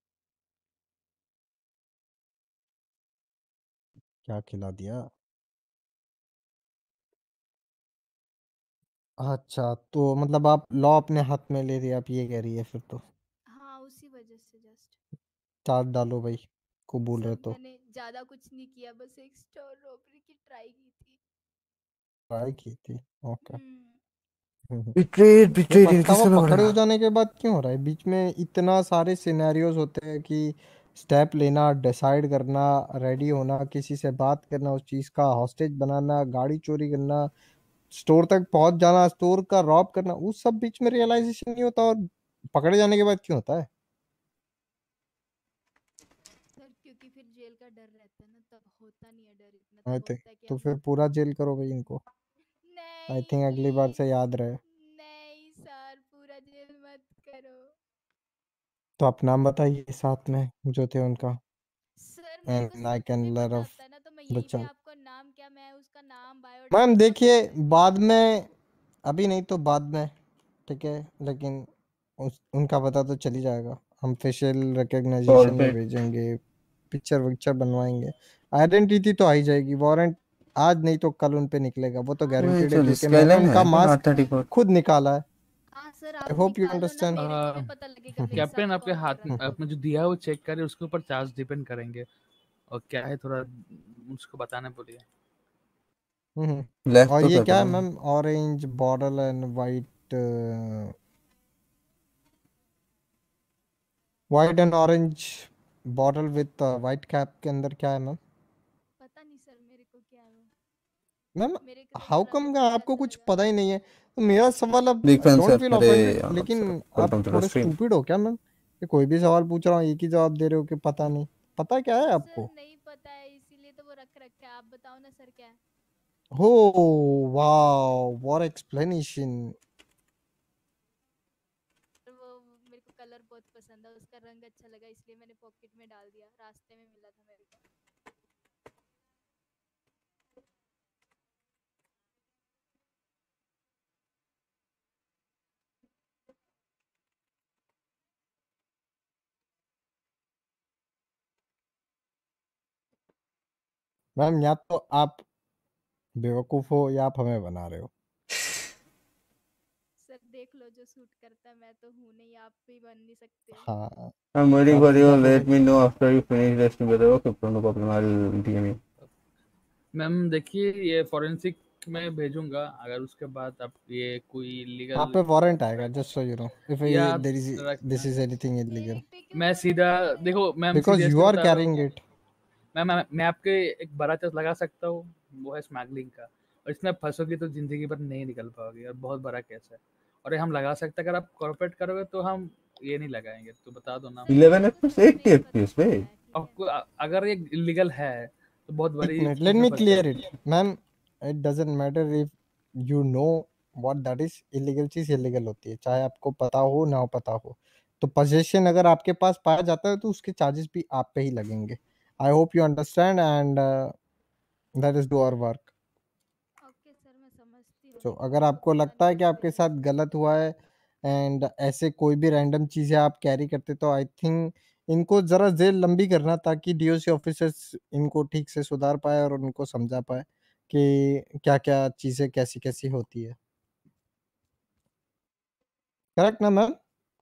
क्या खिला दिया? अच्छा, तो मतलब आप लॉ अपने हाथ में ले रही है, आप ये कह रही है फिर तो? हाँ उसी वजह से जस्ट। चार्ज डालो भाई को बोल रहे सर तो। मैंने ज्यादा कुछ नहीं किया, बस एक स्टोर रॉबरी की ट्राई की थी। ट्राई की थी? ओके। बिट्रेड ये बिट्रेड भट्टा वो किसने पकड़े पकड़ा? हो जाने के बाद क्यों हो रहा है? बीच में इतना सारे सिनेरियोज होते हैं कि स्टेप लेना, डिसाइड करना, रेडी होना, किसी से बात करना, उस चीज का हॉस्टेज बनाना, गाड़ी चोरी करना, स्टोर तक पहुंच जाना, स्टोर का रॉब करना, उस सब बीच में रियलाइजेशन नहीं होता और पकड़े जाने के बाद क्यों होता है? सर क्योंकि फिर जेल का डर रहता है ना, तब होता नहीं है डर इतना, आई तब थिंक होता है कि तो हम फिर पूरा जेल करो भाई इनको। आई थिंक अगली बार से याद रहे। नहीं सर पूरा जेल मत करो। तो आप नाम बताइए साथ में जो थे उनका, सर मेरे को एंड आई सब कैन चीजें लेट पता ऑफ होता है ना, तो मैं द यहीं पे चंक। आपको नाम क्या, मैं उसका नाम मैम बायोडाटा। देखिए, बाद में, अभी नहीं तो बाद में, ठीक है, लेकिन उनका पता तो चल ही जाएगा। हम फेशियल रिकग्नाइजेशन में भेजेंगे, पिक्चर विक्चर बनवाएंगे, आइडेंटिटी तो आ ही जाएगी। वारंट आज नहीं तो कल उन पे निकलेगा, वो तो वही गारंटीड है जो क्योंकि मैंने स्केलन उनका है मास्क R34। खुद निकाला है। हाँ सर आई आप होप यू निकालो ना, अंडरस्टैंड। मेरे को भी पता लगेगा मेरे साथ कैप्टन आपके कौन हाथ कर रहा था। आपने जो दिया है वो चेक करें, उसके ऊपर चार्ज डिपेंड करेंगे। और क्या है थोड़ा उसको बताने बोलिए। लेफ्ट और तो ये कर क्या है दो। Ma'am? Orange border and white and orange bottle with white cap के अंदर क्या है मैम? पता नहीं सर मेरे को क्या है वो। मैम मेरे को हाउ बुरा कम लगा का तो आपको ऐसा कुछ लगा। पता ही नहीं है? तो मेरा सवाल, अब big fan don't sir, feel अरे ऑफेंडेड, सर लेकिन आप वेलकम टू द थोड़े स्ट्रीम। स्टूपिड हो क्या मैम? ये कोई भी सवाल पूछ रहा हूँ एक ही जवाब दे रहे हो कि पता नहीं। पता क्या है आपको? नहीं पता है इसीलिए तो वो रख रखा है। आप बताओ ना सर क्या है? हो वाओ व्हाट एक्सप्लेनेशन। वो मेरे को कलर बहुत पसंद है, उसका रंग अच्छा लगा इसलिए मैंने पॉकेट में डाल दिया, रास्ते में मिला था मेरे को। मैम या तो आप बेवकूफ हो या आप हमें बना रहे हो। सर देख लो जो सूट करता है, मैं तो हूँ नहीं, आप भी बन नहीं सकते। हाँ I'm waiting आप for you. सीधा Let me बोलो। know after you finish the stream. Whether okay, no problem. I'll DM you. Ma'am देखिए ये फॉरेंसिक में भेजूंगा, अगर उसके बाद आप ये कोई आप लीगल पे वारंट आएगा just so you know if या देयर इज रखना दिस इज एनीथिंग इलीगल मैं सीधा देखो ma'am because seriously you are बता रहा कैरिंग हूँ इट। मैं आपके एक बड़ा चार्ज लगा सकता हूँ, वो है स्मगलिंग का, और इसमें फंसोगी तो जिंदगी भर नहीं निकल पाओगी और बहुत बड़ा केस है, और ये हम लगा सकते हैं। अगर आप कॉर्पोरेट करोगे तो हम ये नहीं लगाएंगे, तो बता दो ना। 11 FPS, 80 FPS, wait. आपको अगर ये इलीगल है तो बहुत एक बड़ी मिनट चीज लेट में मी फंस क्लियर जाओगे। It ma'am. It doesn't matter if you know what that is. Illegal चीज इलीगल होती है चाहे आपको पता हो ना पता हो। तो पोजीशन अगर आपके पास पाया जाता है तो उसके चार्जेस भी आप पे ही लगेंगे। I hope you understand and that is do our work. Okay sir मैं समझती हूँ, तो लेकिन अगर मेरे को आपको लगता पता है नहीं कि आपके चलेगा। साथ गलत हुआ है एंड ऐसे कोई भी रैंडम चीज़ें आप कैरी करते तो आई थिंक इनको ज़रा जेल लंबी करना ताकि डीओसी ऑफिसर्स इनको ठीक से सुधार पाए और उनको समझा पाए कि क्या क्या चीज़ें कैसी कैसी होती है। करेक्ट ना मैम?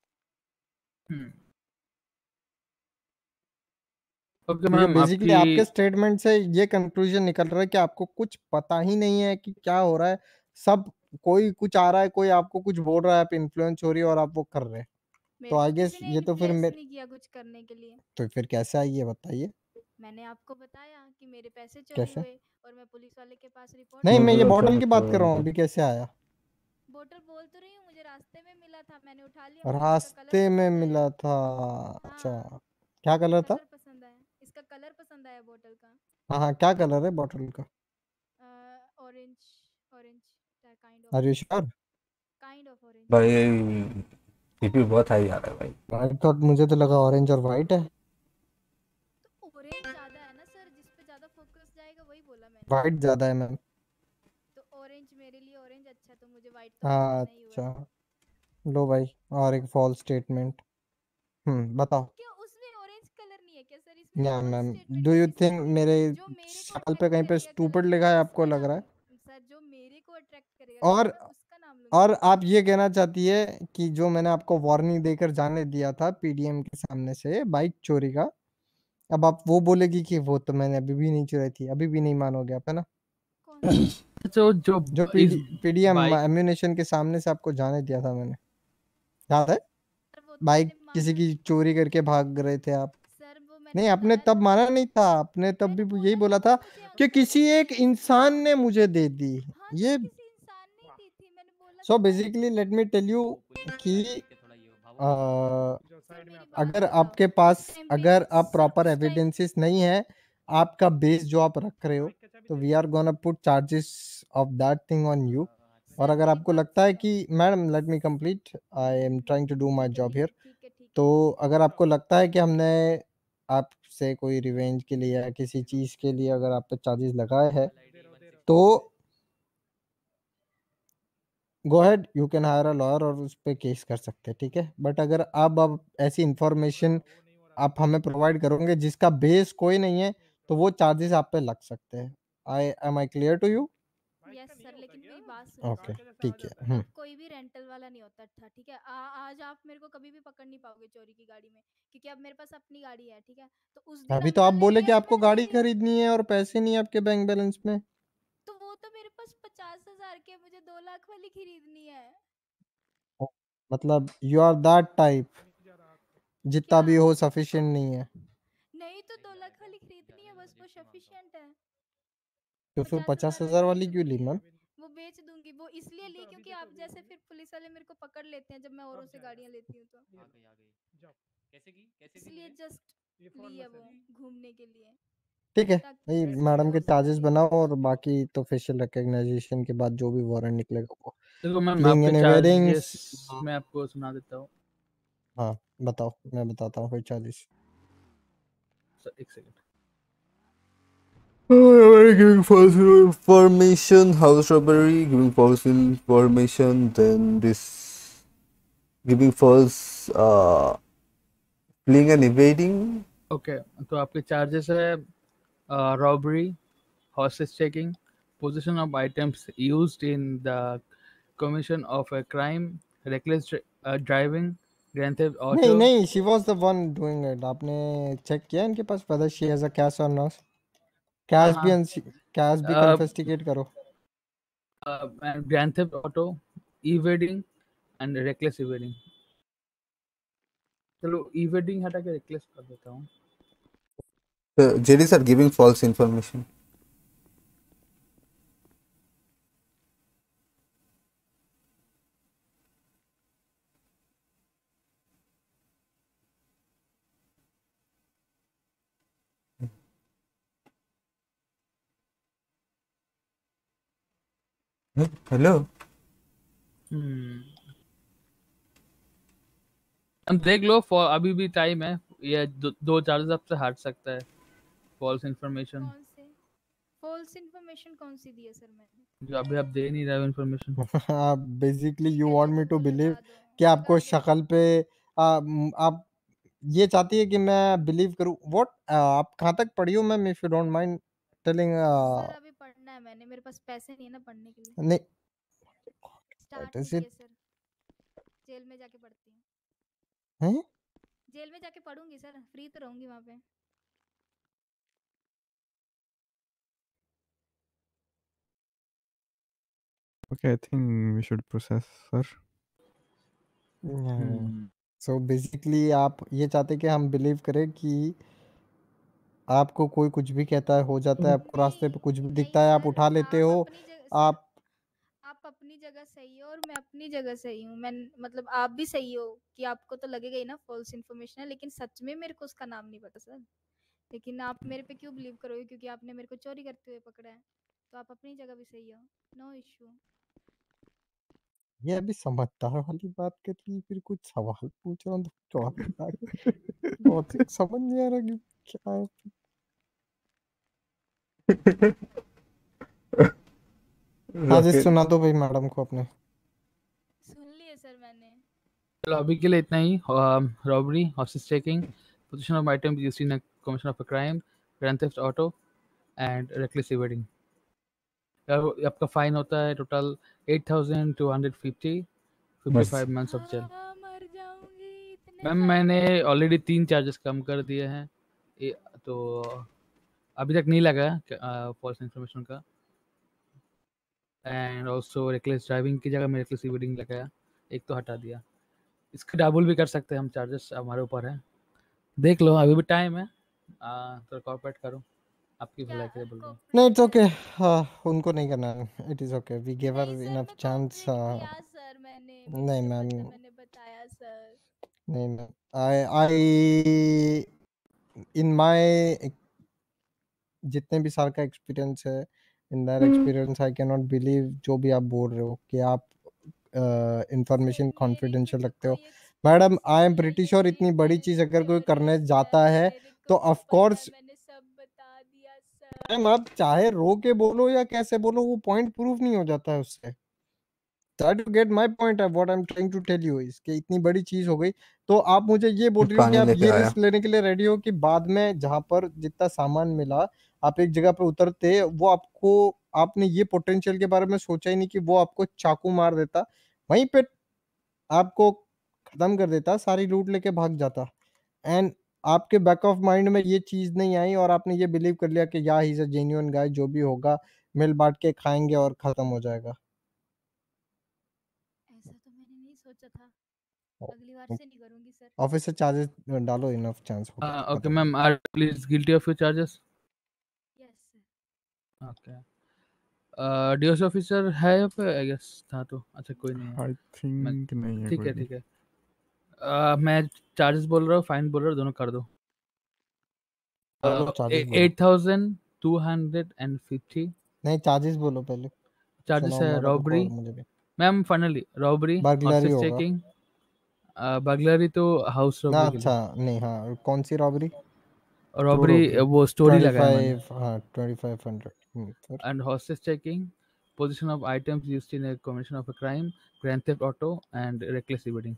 ओके क्योंकि मैम बेसिकली आपके आपकी स्टेटमेंट से ये कंक्लूजन निकल रहा है कि आपको कुछ पता ही नहीं है कि क्या हो रहा है। सब कोई कुछ आ रहा है, कोई आपको कुछ बोल रहा है, आप इन्फ्लुएंस हो रही है और आप वो कर रहे हैं। तो मेरे आई को गेस किसी ने ये तो फिर इन्फ्लुएंस मेरे नहीं किया कुछ करने के लिए। तो फिर कैसे आई ये बताइए मैंने आपको बताया कि मेरे पैसे चोरी कैसे? हुए और मैं पुलिस वाले के पास रिपोर्ट नहीं मैं ये करने बॉटल गई। की बात कर रहा हूँ अभी कैसे आया। बोतल बोल तो रही हूँ, मुझे रास्ते में मिला था, मैंने उठा लिया, मुझे इसका कलर रास्ते में पसंद आया। मिला था। अच्छा क्या कलर था? कलर पसंद आया, इसका कलर पसंद आया बोतल का। हाँ हाँ क्या कलर है बॉटल का? Orange orange kind are you of sure? Kind of orange. भाई सीपी बहुत हाई आ रहा है भाई। आई थॉट मुझे तो लगा ऑरेंज और वाइट है। ऑरेंज ज्यादा है ना सर, जिस पे ज्यादा फोकस जाएगा वही बोला मैंने। वाइट ज्यादा है मैम। तो ऑरेंज मेरे लिए ऑरेंज अच्छा, तो मुझे वाइट तो हाँ पसंद नहीं हुआ है। अच्छा लो भाई और एक फॉल्स स्टेटमेंट। बताओ। क्या उसमें ऑरेंज कलर नहीं है क्या सर? इसमें या फॉल्स मैम स्टेटमेंट डू है यू जिसमें थिंक मेरे जो मेरे को शक्ल पे अट्रैक्ट कहीं पे करेगा स्टूपिड कलर, लिखा है आपको उसका लग रहा नाम है? सर जो मेरे को अट्रैक्ट करेगा कलर, मैं उसका नाम लूंगी। और आप ये कहना चाहती है कि जो मैंने आपको वार्निंग देकर जाने दिया था पीडीएम के सामने से बाइक चोरी का, अब आप वो बोलेगी कि वो तो मैंने अभी भी नहीं चुराई थी, अभी भी नहीं मानोगे आप है ना? जो जो इस पीडीएम बाइक एम्यूनेशन के सामने से आपको जाने दिया था मैंने, याद है? बाइक किसी की चोरी करके भाग रहे थे आप। नहीं आपने तब माना नहीं था, आपने तब भी यही बोला था कि किसी एक इंसान ने मुझे दे दी ये। So basically let me tell you कि अगर आपके पास अगर आप प्रॉपर एविडेंसेस नहीं है आपका बेस जो आप रख रहे हो, तो we are gonna put charges of that thing on you. और अगर आपको लगता है कि madam let me complete, I am trying to do my job here. तो अगर आपको लगता है कि हमने आपसे कोई रिवेंज के लिए या किसी चीज़ के लिए अगर आप पे चार्जेस लगाए हैं तो go ahead you can hire a lawyer और उस पे केस कर सकते हैं, ठीक है? बट अगर अब ऐसी इंफॉर्मेशन आप हमें प्रोवाइड करोगे जिसका बेस कोई नहीं है तो वो चार्जेस आप पे लग सकते हैं। I clear to you? Yes sir, लेकिन मेरी बात सुनो ओके सर। ठीक है। अब कोई भी रेंटल वाला नहीं होता था, ठीक है? आज आप मेरे को कभी भी पकड़ नहीं पाओगे चोरी की गाड़ी में, क्योंकि अब मेरे पास अपनी गाड़ी है, ठीक है? तो उस दिन अभी तो आप अंकल ने बोले कि लिया आपको गाड़ी खरीदनी है और पैसे नहीं है आपके बैंक बैलेंस में। तो वो तो मेरे पास 50,000 के, मुझे 2 लाख वाली खरीदनी है। मतलब यू आर दैट टाइप जितना भी हो सफिशिएंट नहीं है नहीं तो 2 लाख वाली खरीदनी है, बस वो सफिशिएंट है। तो फिर 50,000 50,000 वाली वाली बेच क्यों ली दूंगी, मैम? वो बेच दूंगी। वो इसलिए ली क्योंकि आप जैसे फिर पुलिस वाले मेरे को पकड़ लेते हैं जब मैं औरों से गाड़ियां लेती हूँ तो। इसलिए जस्ट लिया वो घूमने के लिए। ठीक है ताकि भाई, मैडम के चार्जेस बनाओ और बाकी तो फेशियल रिकग्नाइजेशन के बाद जो भी वारंट निकलेगा वो देखो मैम लिंग आपके एंड चार्जेस वेयरिंग्स। मैं आपको सुना देता हूँ। हाँ बताओ, मैं बताता हूँ फिर चार्जेस। एक second. Giving false information, house robbery, giving false information, then this giving false fleeing and evading. Okay तो आपके चार्जेस है robbery, hostage taking, possession of items used in the commission of a crime, reckless driving, grand theft नहीं auto. नहीं, she was the one doing it. आपने check किया इनके पास whether she has a cash or not? Cash भी cash भी confiscate करो। grand theft auto, evading and reckless evading. चलो evading हटा के reckless कर देता हूँ। JDs are giving false information. Hello हम देख लो अभी भी टाइम है, ये दो चार्जेस आपसे हट सकता है। फॉल्स इन्फॉर्मेशन कौन से फॉल्स इन्फॉर्मेशन कौन सी दी है सर मैंने? जो अभी आप दे नहीं रहे हो information. Basically you want me to believe कि आपको शक्ल पे आप ये चाहती है कि मैं बिलीव करूं। व्हाट आप कहाँ तक पढ़ी हो ma'am, if you don't mind telling? Sir अभी पढ़ना है मैंने, मेरे पास पैसे नहीं है ना पढ़ने के लिए। नहीं स्टार्ट is नहीं it? किया सर, जेल में जाके पढ़ती हूँ। हैं? जेल में जाके पढ़ूंगी सर, फ्री तो रहूंगी वहाँ पे। Okay, I think we should process, sir. So basically आप ये चाहते कि हम बिलीव करें कि आपको कोई कुछ भी कहता है हो जाता है, आपको रास्ते पे कुछ भी दिखता है आप उठा लेते हो। आप अपनी जगह सही हो और मैं अपनी जगह सही हूँ। मैं मतलब आप भी सही हो कि आपको तो लगेगा ही ना फॉल्स इन्फॉर्मेशन है, लेकिन सच में मेरे को उसका नाम नहीं पता सर। लेकिन आप मेरे पे क्यों बिलीव करोगे? क्योंकि आपने मेरे को चोरी करते हुए पकड़ा है, तो आप अपनी जगह भी सही हो, नो इशू। ये अभी समझदार वाली बात कर ली, फिर कुछ सवाल पूछ रहा हूँ तो जवाब बता के लॉजिक समझ नहीं आ रहा कि क्या है। हाँ जी सुना दो भाई मैडम को अपने। सुन लिए सर मैंने। चलो अभी के लिए इतना ही। Robbery, hostage taking, possession of item used in commission of a crime, grand theft auto and reckless evading. आपका फाइन होता है total 8,250, 55 months of jail. Ma'am मैंने ऑलरेडी 3 चार्जेस कम कर दिए हैं, तो अभी तक नहीं लगा फॉल्स इन्फॉर्मेशन का। एंड ऑल्सो रेकलेस ड्राइविंग की जगह में रेकलेस इवेडिंग लगाया, एक तो हटा दिया। इसका डबल भी कर सकते हैं हम, चार्जेस हमारे ऊपर है, देख लो अभी भी टाइम है। तो कॉर्पोरेट करो, आपकी भलाई के लिए बोल रहा हूँ। नहीं इट्स ओके, उनको नहीं करना है, it is okay, we give her enough chance. नहीं मैम, मैंने बताया सर। नहीं मैम, आई इन माय जितने भी साल का एक्सपीरियंस है, in that experience I can not believe जो भी आप बोल रहे हो कि आप इंफॉर्मेशन कॉन्फिडेंशियल रखते हो। Madam I am pretty sure इतनी बड़ी चीज अगर कोई करने जाता है तो ऑफ कोर्स मैम आप चाहे रो के बोलो या कैसे बोलो वो पॉइंट प्रूफ नहीं हो जाता है उससे। Try to get my point of what I'm trying to tell you is कि इतनी बड़ी चीज हो गई तो आप मुझे ये बोल रही हो कि पानी आप लेके ये आया। रिस्क लेने के लिए रेडी हो कि बाद में जहां पर जितना सामान मिला आप एक जगह पे उतरते, वो आपको आपने ये पोटेंशियल के बारे में सोचा ही नहीं कि वो आपको चाकू मार देता, वहीं पे आपको खत्म कर देता, सारी लूट लेके भाग जाता। एंड आपके बैक ऑफ माइंड में ये चीज नहीं आई और आपने ये बिलीव कर लिया कि या ही इज अ जेन्युइन गाय, जो भी होगा मिल बांट के खाएंगे और खत्म हो जाएगा। ऐसा तो मैंने नहीं सोचा था, अगली बार से नहीं करूंगी सर। ऑफिस से चार्जेस डालो, इनफ चांस हो गया। Okay ma'am, are please guilty of your charges. Yes sir. Okay, DOC officer है यहाँ पे? आई गेस था तो, अच्छा कोई नहीं है। आई थिंक नहीं है ठीक कोई है भी। ठीक है। मैं चार्जेस बोल रहा हूँ, फाइन बोल रहा हूँ, दोनों कर दो। बोलो चार्जेस बोलो। 8,250। नहीं चार्जेस बोलो पहले, चार्जेस सुनाओ है मैडम को रॉबरी और मुझे भी। Ma'am, finally robbery, burglary hostage होगा चेकिंग, बगलरी तो हाउस ना। रॉबरी के लिए। अच्छा नहीं, हाँ कौन सी रॉबरी? True robbery robbery. वो स्टोरी लगाया मैंने। 25, हाँ 2500। फिर And hostage checking, possession of items used in a commission of a crime, grand theft auto and reckless evading।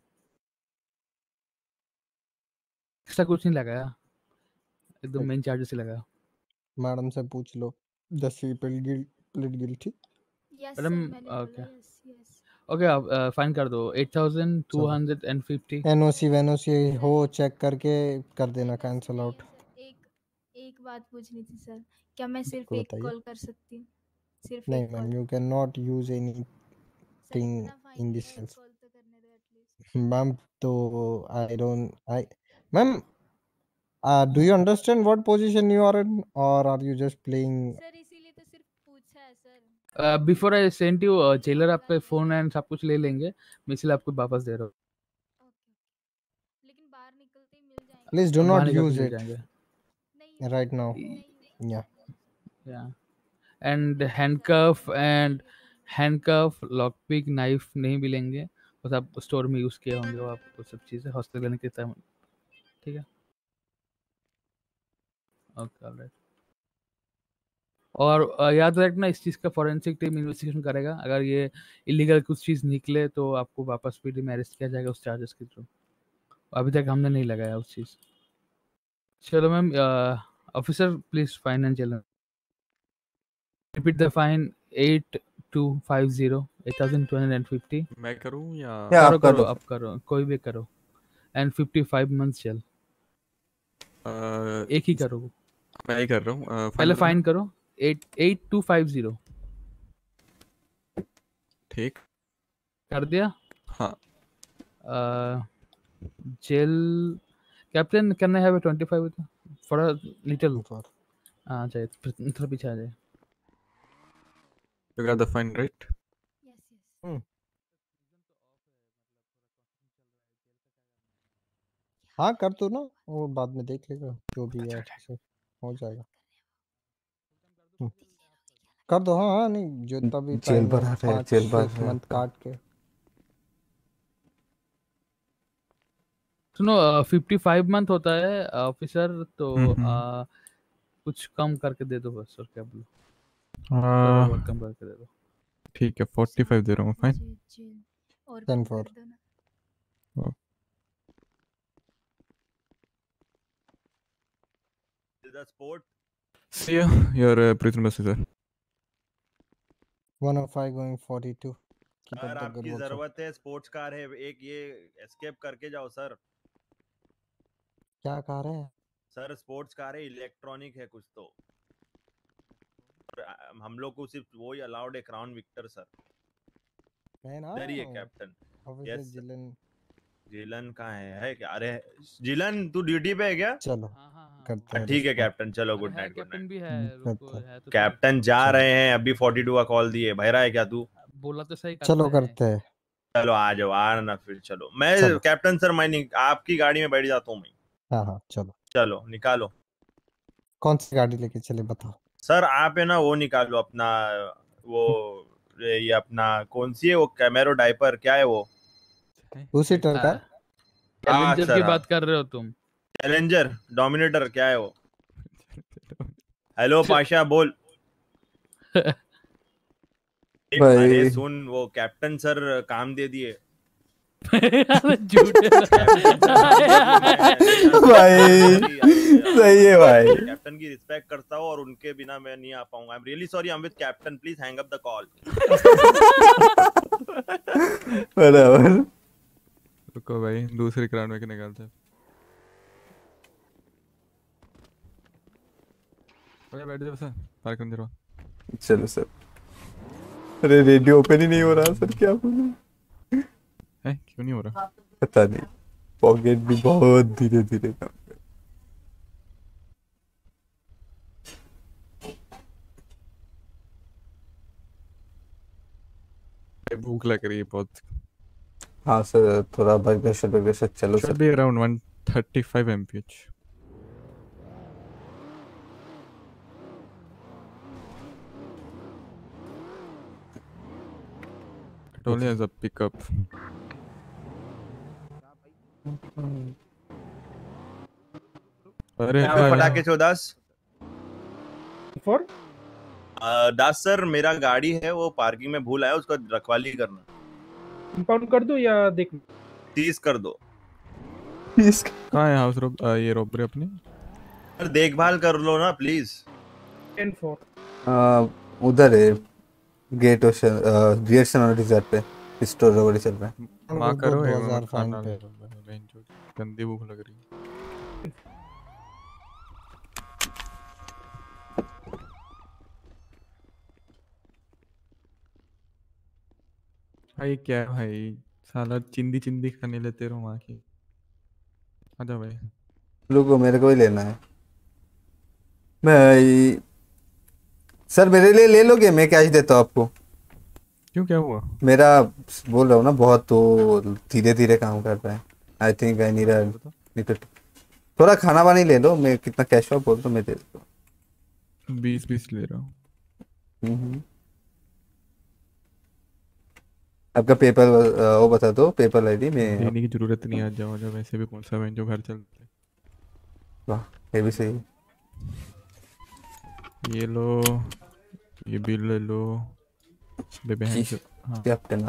Extra कुछ नहीं लगाया, एकदम मेन चार्जेस ही लगाया। मैडम से पूछ लो, just she plead guilty. Yes madam sir, मैंने ओके बोला यस यस। ओके, आप फाइन कर दो 8,250। एनओसी वेनओसी हो चेक करके कर देना कैंसिल आउट। एक एक बात पूछनी थी सर, क्या मैं सिर्फ बिल्कुल एक बताइए। कॉल कर सकती हूँ? सिर्फ नहीं एक ma'am, call you can not use sir, anything इतना फाइन इन है, दिस एक सेंस। कॉल तो करने दो एटलीस्ट। मैम तो I ma'am, do you understand what position you are in, और are you just playing? Sir इसीलिए तो सिर्फ पूछा है sir. Before I send you, jailer आपका फोन एंड सब कुछ ले लेंगे, मैं इसलिए आपको वापस दे रहा हूँ। लेकिन बाहर निकलते ही मिल जाएंगे प्लीज ना? डू बाहर नॉट निकल के यूज मिल इट जाएंगे। Right now. या and handcuff, lock pick, knife नहीं मिलेंगे, बस आप स्टोर में यूज किए होंगे वो, आप वो सब चीजें हॉस्टल लेने के टाइम। ठीक है, ओके ऑलराइट। और याद रखना, इस चीज़ का फॉरेंसिक टीम इन्वेस्टिगेशन करेगा, अगर ये इलीगल कुछ चीज़ निकले तो आपको वापस पीडी में अरेस्ट किया जाएगा उस चार्जेस के थ्रू। अभी तक हमने नहीं लगाया उस चीज़। चलो ma'am, officer please fine and चलन, रिपीट द फाइन 8,250। मैं करूं या करो आप कर करो, दो। आप करो, कोई भी करो। एंड 55 मंथ्स जेल, एक ही करो। मैं ही कर रहा हूँ। पहले फाइन करो 8,250। ठीक कर दिया? हाँ। Jail captain, can I have 25 for a little? हाँ चाहिए, थोड़ा पीछे आ जाए। You got the fine, right? हाँ कर दो ना, वो बाद में देख लेगा जो भी है, ऑफिसर हो जाएगा। कर दो, हाँ हाँ, नहीं जितना भी जेल टाइम है भरा रहे, 5 जेल भर 6 रहे मंथ आपका। काट के। सुनो, 55 मंथ होता है ऑफिसर, तो हम्म। कुछ कम करके दे दो बस, और क्या बोलो, हाँ, बहुत कम करके दे दो। ठीक है 45 दे रहा हूँ फाइन। और 10 कम for कर दो ना। The sport. See ya, your prison bus is there. 105 going 42। Keep sir up the good आपकी work, sir। जरूरत है, स्पोर्ट्स कार है एक, ये एस्केप करके जाओ सर। क्या कार है? सर स्पोर्ट्स कार है, इलेक्ट्रॉनिक है कुछ तो। हम लोग को सिर्फ वो ही अलाउड है, क्राउन विक्टर सर। है ना इधर ही है कैप्टन। ऑफिसर यस जिलन। जिलन कहाँ है क्या? अरे जिलन तू ड्यूटी पे है क्या? चलो करते हैं ठीक है रिस्पॉन्ड। कैप्टन, चलो अरे गुड है, नाइट गुड कैप्टन नाइट। भी है, रुको है तो। कैप्टन जा चलो। रहे हैं अभी, 42 का कॉल दिए, बहरा है क्या तू? बोला तो सही चलो करते हैं। करते हैं। चलो आ जाओ, आना फिर। चलो मैं चलो। कैप्टन सर, मैं आपकी गाड़ी में बैठ जाता हूँ मैं। हाँ हाँ चलो। चलो निकालो कौन सी गाड़ी लेके चले बताओ? सर। आप है ना वो निकालो अपना, वो ये अपना कौन सी है वो, कैमेरो डाइपर क्या है वो? 2 सीटर का। चैलेंजर सर की हाँ, बात कर रहे हो तुम? चैलेंजर डोमिनेटर क्या है वो? हेलो पाशा बोल। भाई अरे सुन, वो कैप्टन सर काम दे दिए। झूठे भाई सही है भाई। कैप्टन की रिस्पेक्ट करता हूँ और उनके बिना मैं नहीं आ पाऊंगा। I am really sorry, I am with captain, please hang up the call. बराबर। रुको भाई, दूसरी क्राउन में के निकालते हैं। ओके बैठ जाओ सर, पार्क कर दे। चलो सर। अरे रेडियो ओपन ही नहीं हो रहा सर, क्या बोलूं? है क्यों नहीं हो रहा? पता नहीं, पॉकेट भी बहुत धीरे धीरे काम कर। भूख लग रही है बहुत। हाँ सर, थोड़ा बर्गर चलो Should sir. be around 135 mph. It only has a pickup. अरे फटाके चौदास फॉर दास सर, मेरा गाड़ी है वो पार्किंग में भूल आया, उसका रखवाली करना। इंपाउंड कर दूं या देख 30 कर दो। कहाँ है हाउस ये रॉबरी अपनी? सर देखभाल कर लो ना प्लीज। 10-4 उधर है गेट ओशन गेट से रिजर्व पे स्टोर रोड चल रहा है। माँ करो 2000 फाइन पे। गंदी भूख लग रही है। भाई क्या है भाई, साला चिंदी चिंदी खाने लेते रहो वहाँ की। आजा भाई। रुको, मेरे को ही लेना है भाई। सर मेरे लिए ले लोगे? मैं कैश देता हूँ आपको। क्यों, क्या हुआ? मेरा बोल रहा हूँ ना, बहुत तो धीरे धीरे काम कर रहा है। आई थिंक आई नीड थोड़ा खाना पानी ले लो। मैं कितना कैश हुआ बोल दो, मैं दे देता हूँ। 20 ले रहा हूँ। आपका पेपर वो बता दो, पेपर आईडी में। देने की जरूरत नहीं, आज जाओ जाओ, वैसे भी कौन सा जो घर चलते। वाह, ये भी सही। ये लो, ये बिल ले लो। बहन से हाँ। Captain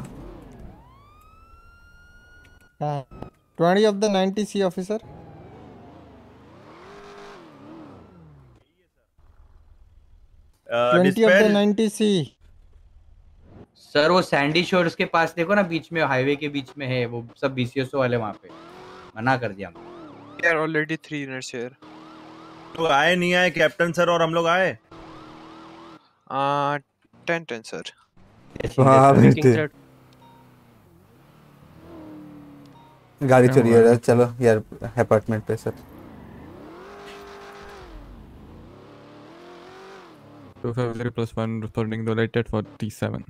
20 of the 90 C officer. Uh, 20 of the 90 C. Sir वो सैंडी शोर्स के पास देखो ना, बीच में हाईवे के बीच में है वो सब बीसीएसओ वाले, वहाँ पे मना कर दिया हमने। यार ऑलरेडी 3 यूनिट्स हियर। तो आए नहीं आए कैप्टन सर और हम लोग आए? 10 सर। हाँ बेटे, गाड़ी चोरी हो रहा है। चलो यार अपार्टमेंट पे सर। 250 plus 1 responding related 47.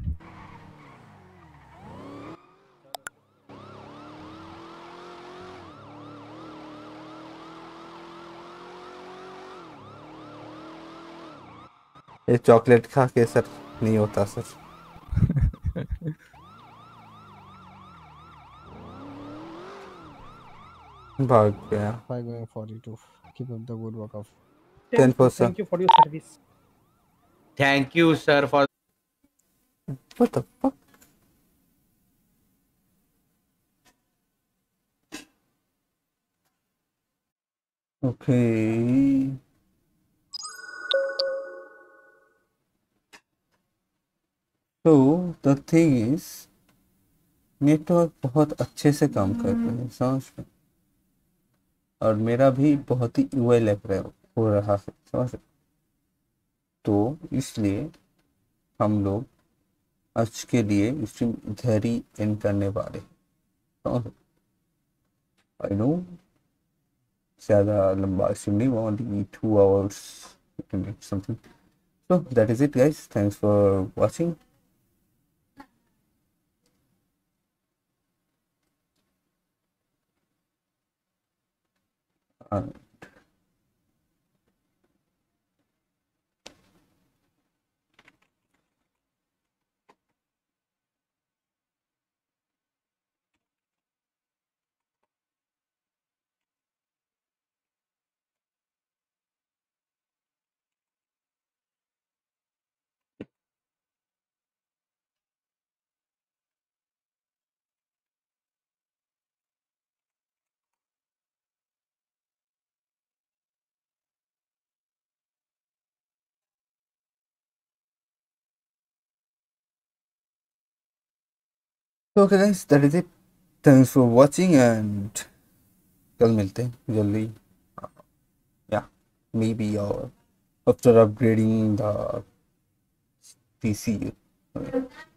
ये चॉकलेट खा के सर नहीं होता सर। भाग गया। 5 going 42. Keep up the good work of 10%. Thank you for your service. Thank you sir for. What the fuck? Okay. So the thing is, network बहुत अच्छे से काम कर रहे हैं समझ में, और मेरा भी बहुत ही यूआई लग रहा हो रहा है समझ। तो इसलिए हम लोग आज के लिए स्ट्रीम इधर ही एंड करने वाले समझ। आई नो ज़्यादा लंबा स्ट्रीम नहीं, only 2 hours something. So that is it guys, thanks for watching. So okay guys, that is it. Thanks for watching and कल मिलते हैं जल्दी। Yeah, maybe or after upgrading the PC.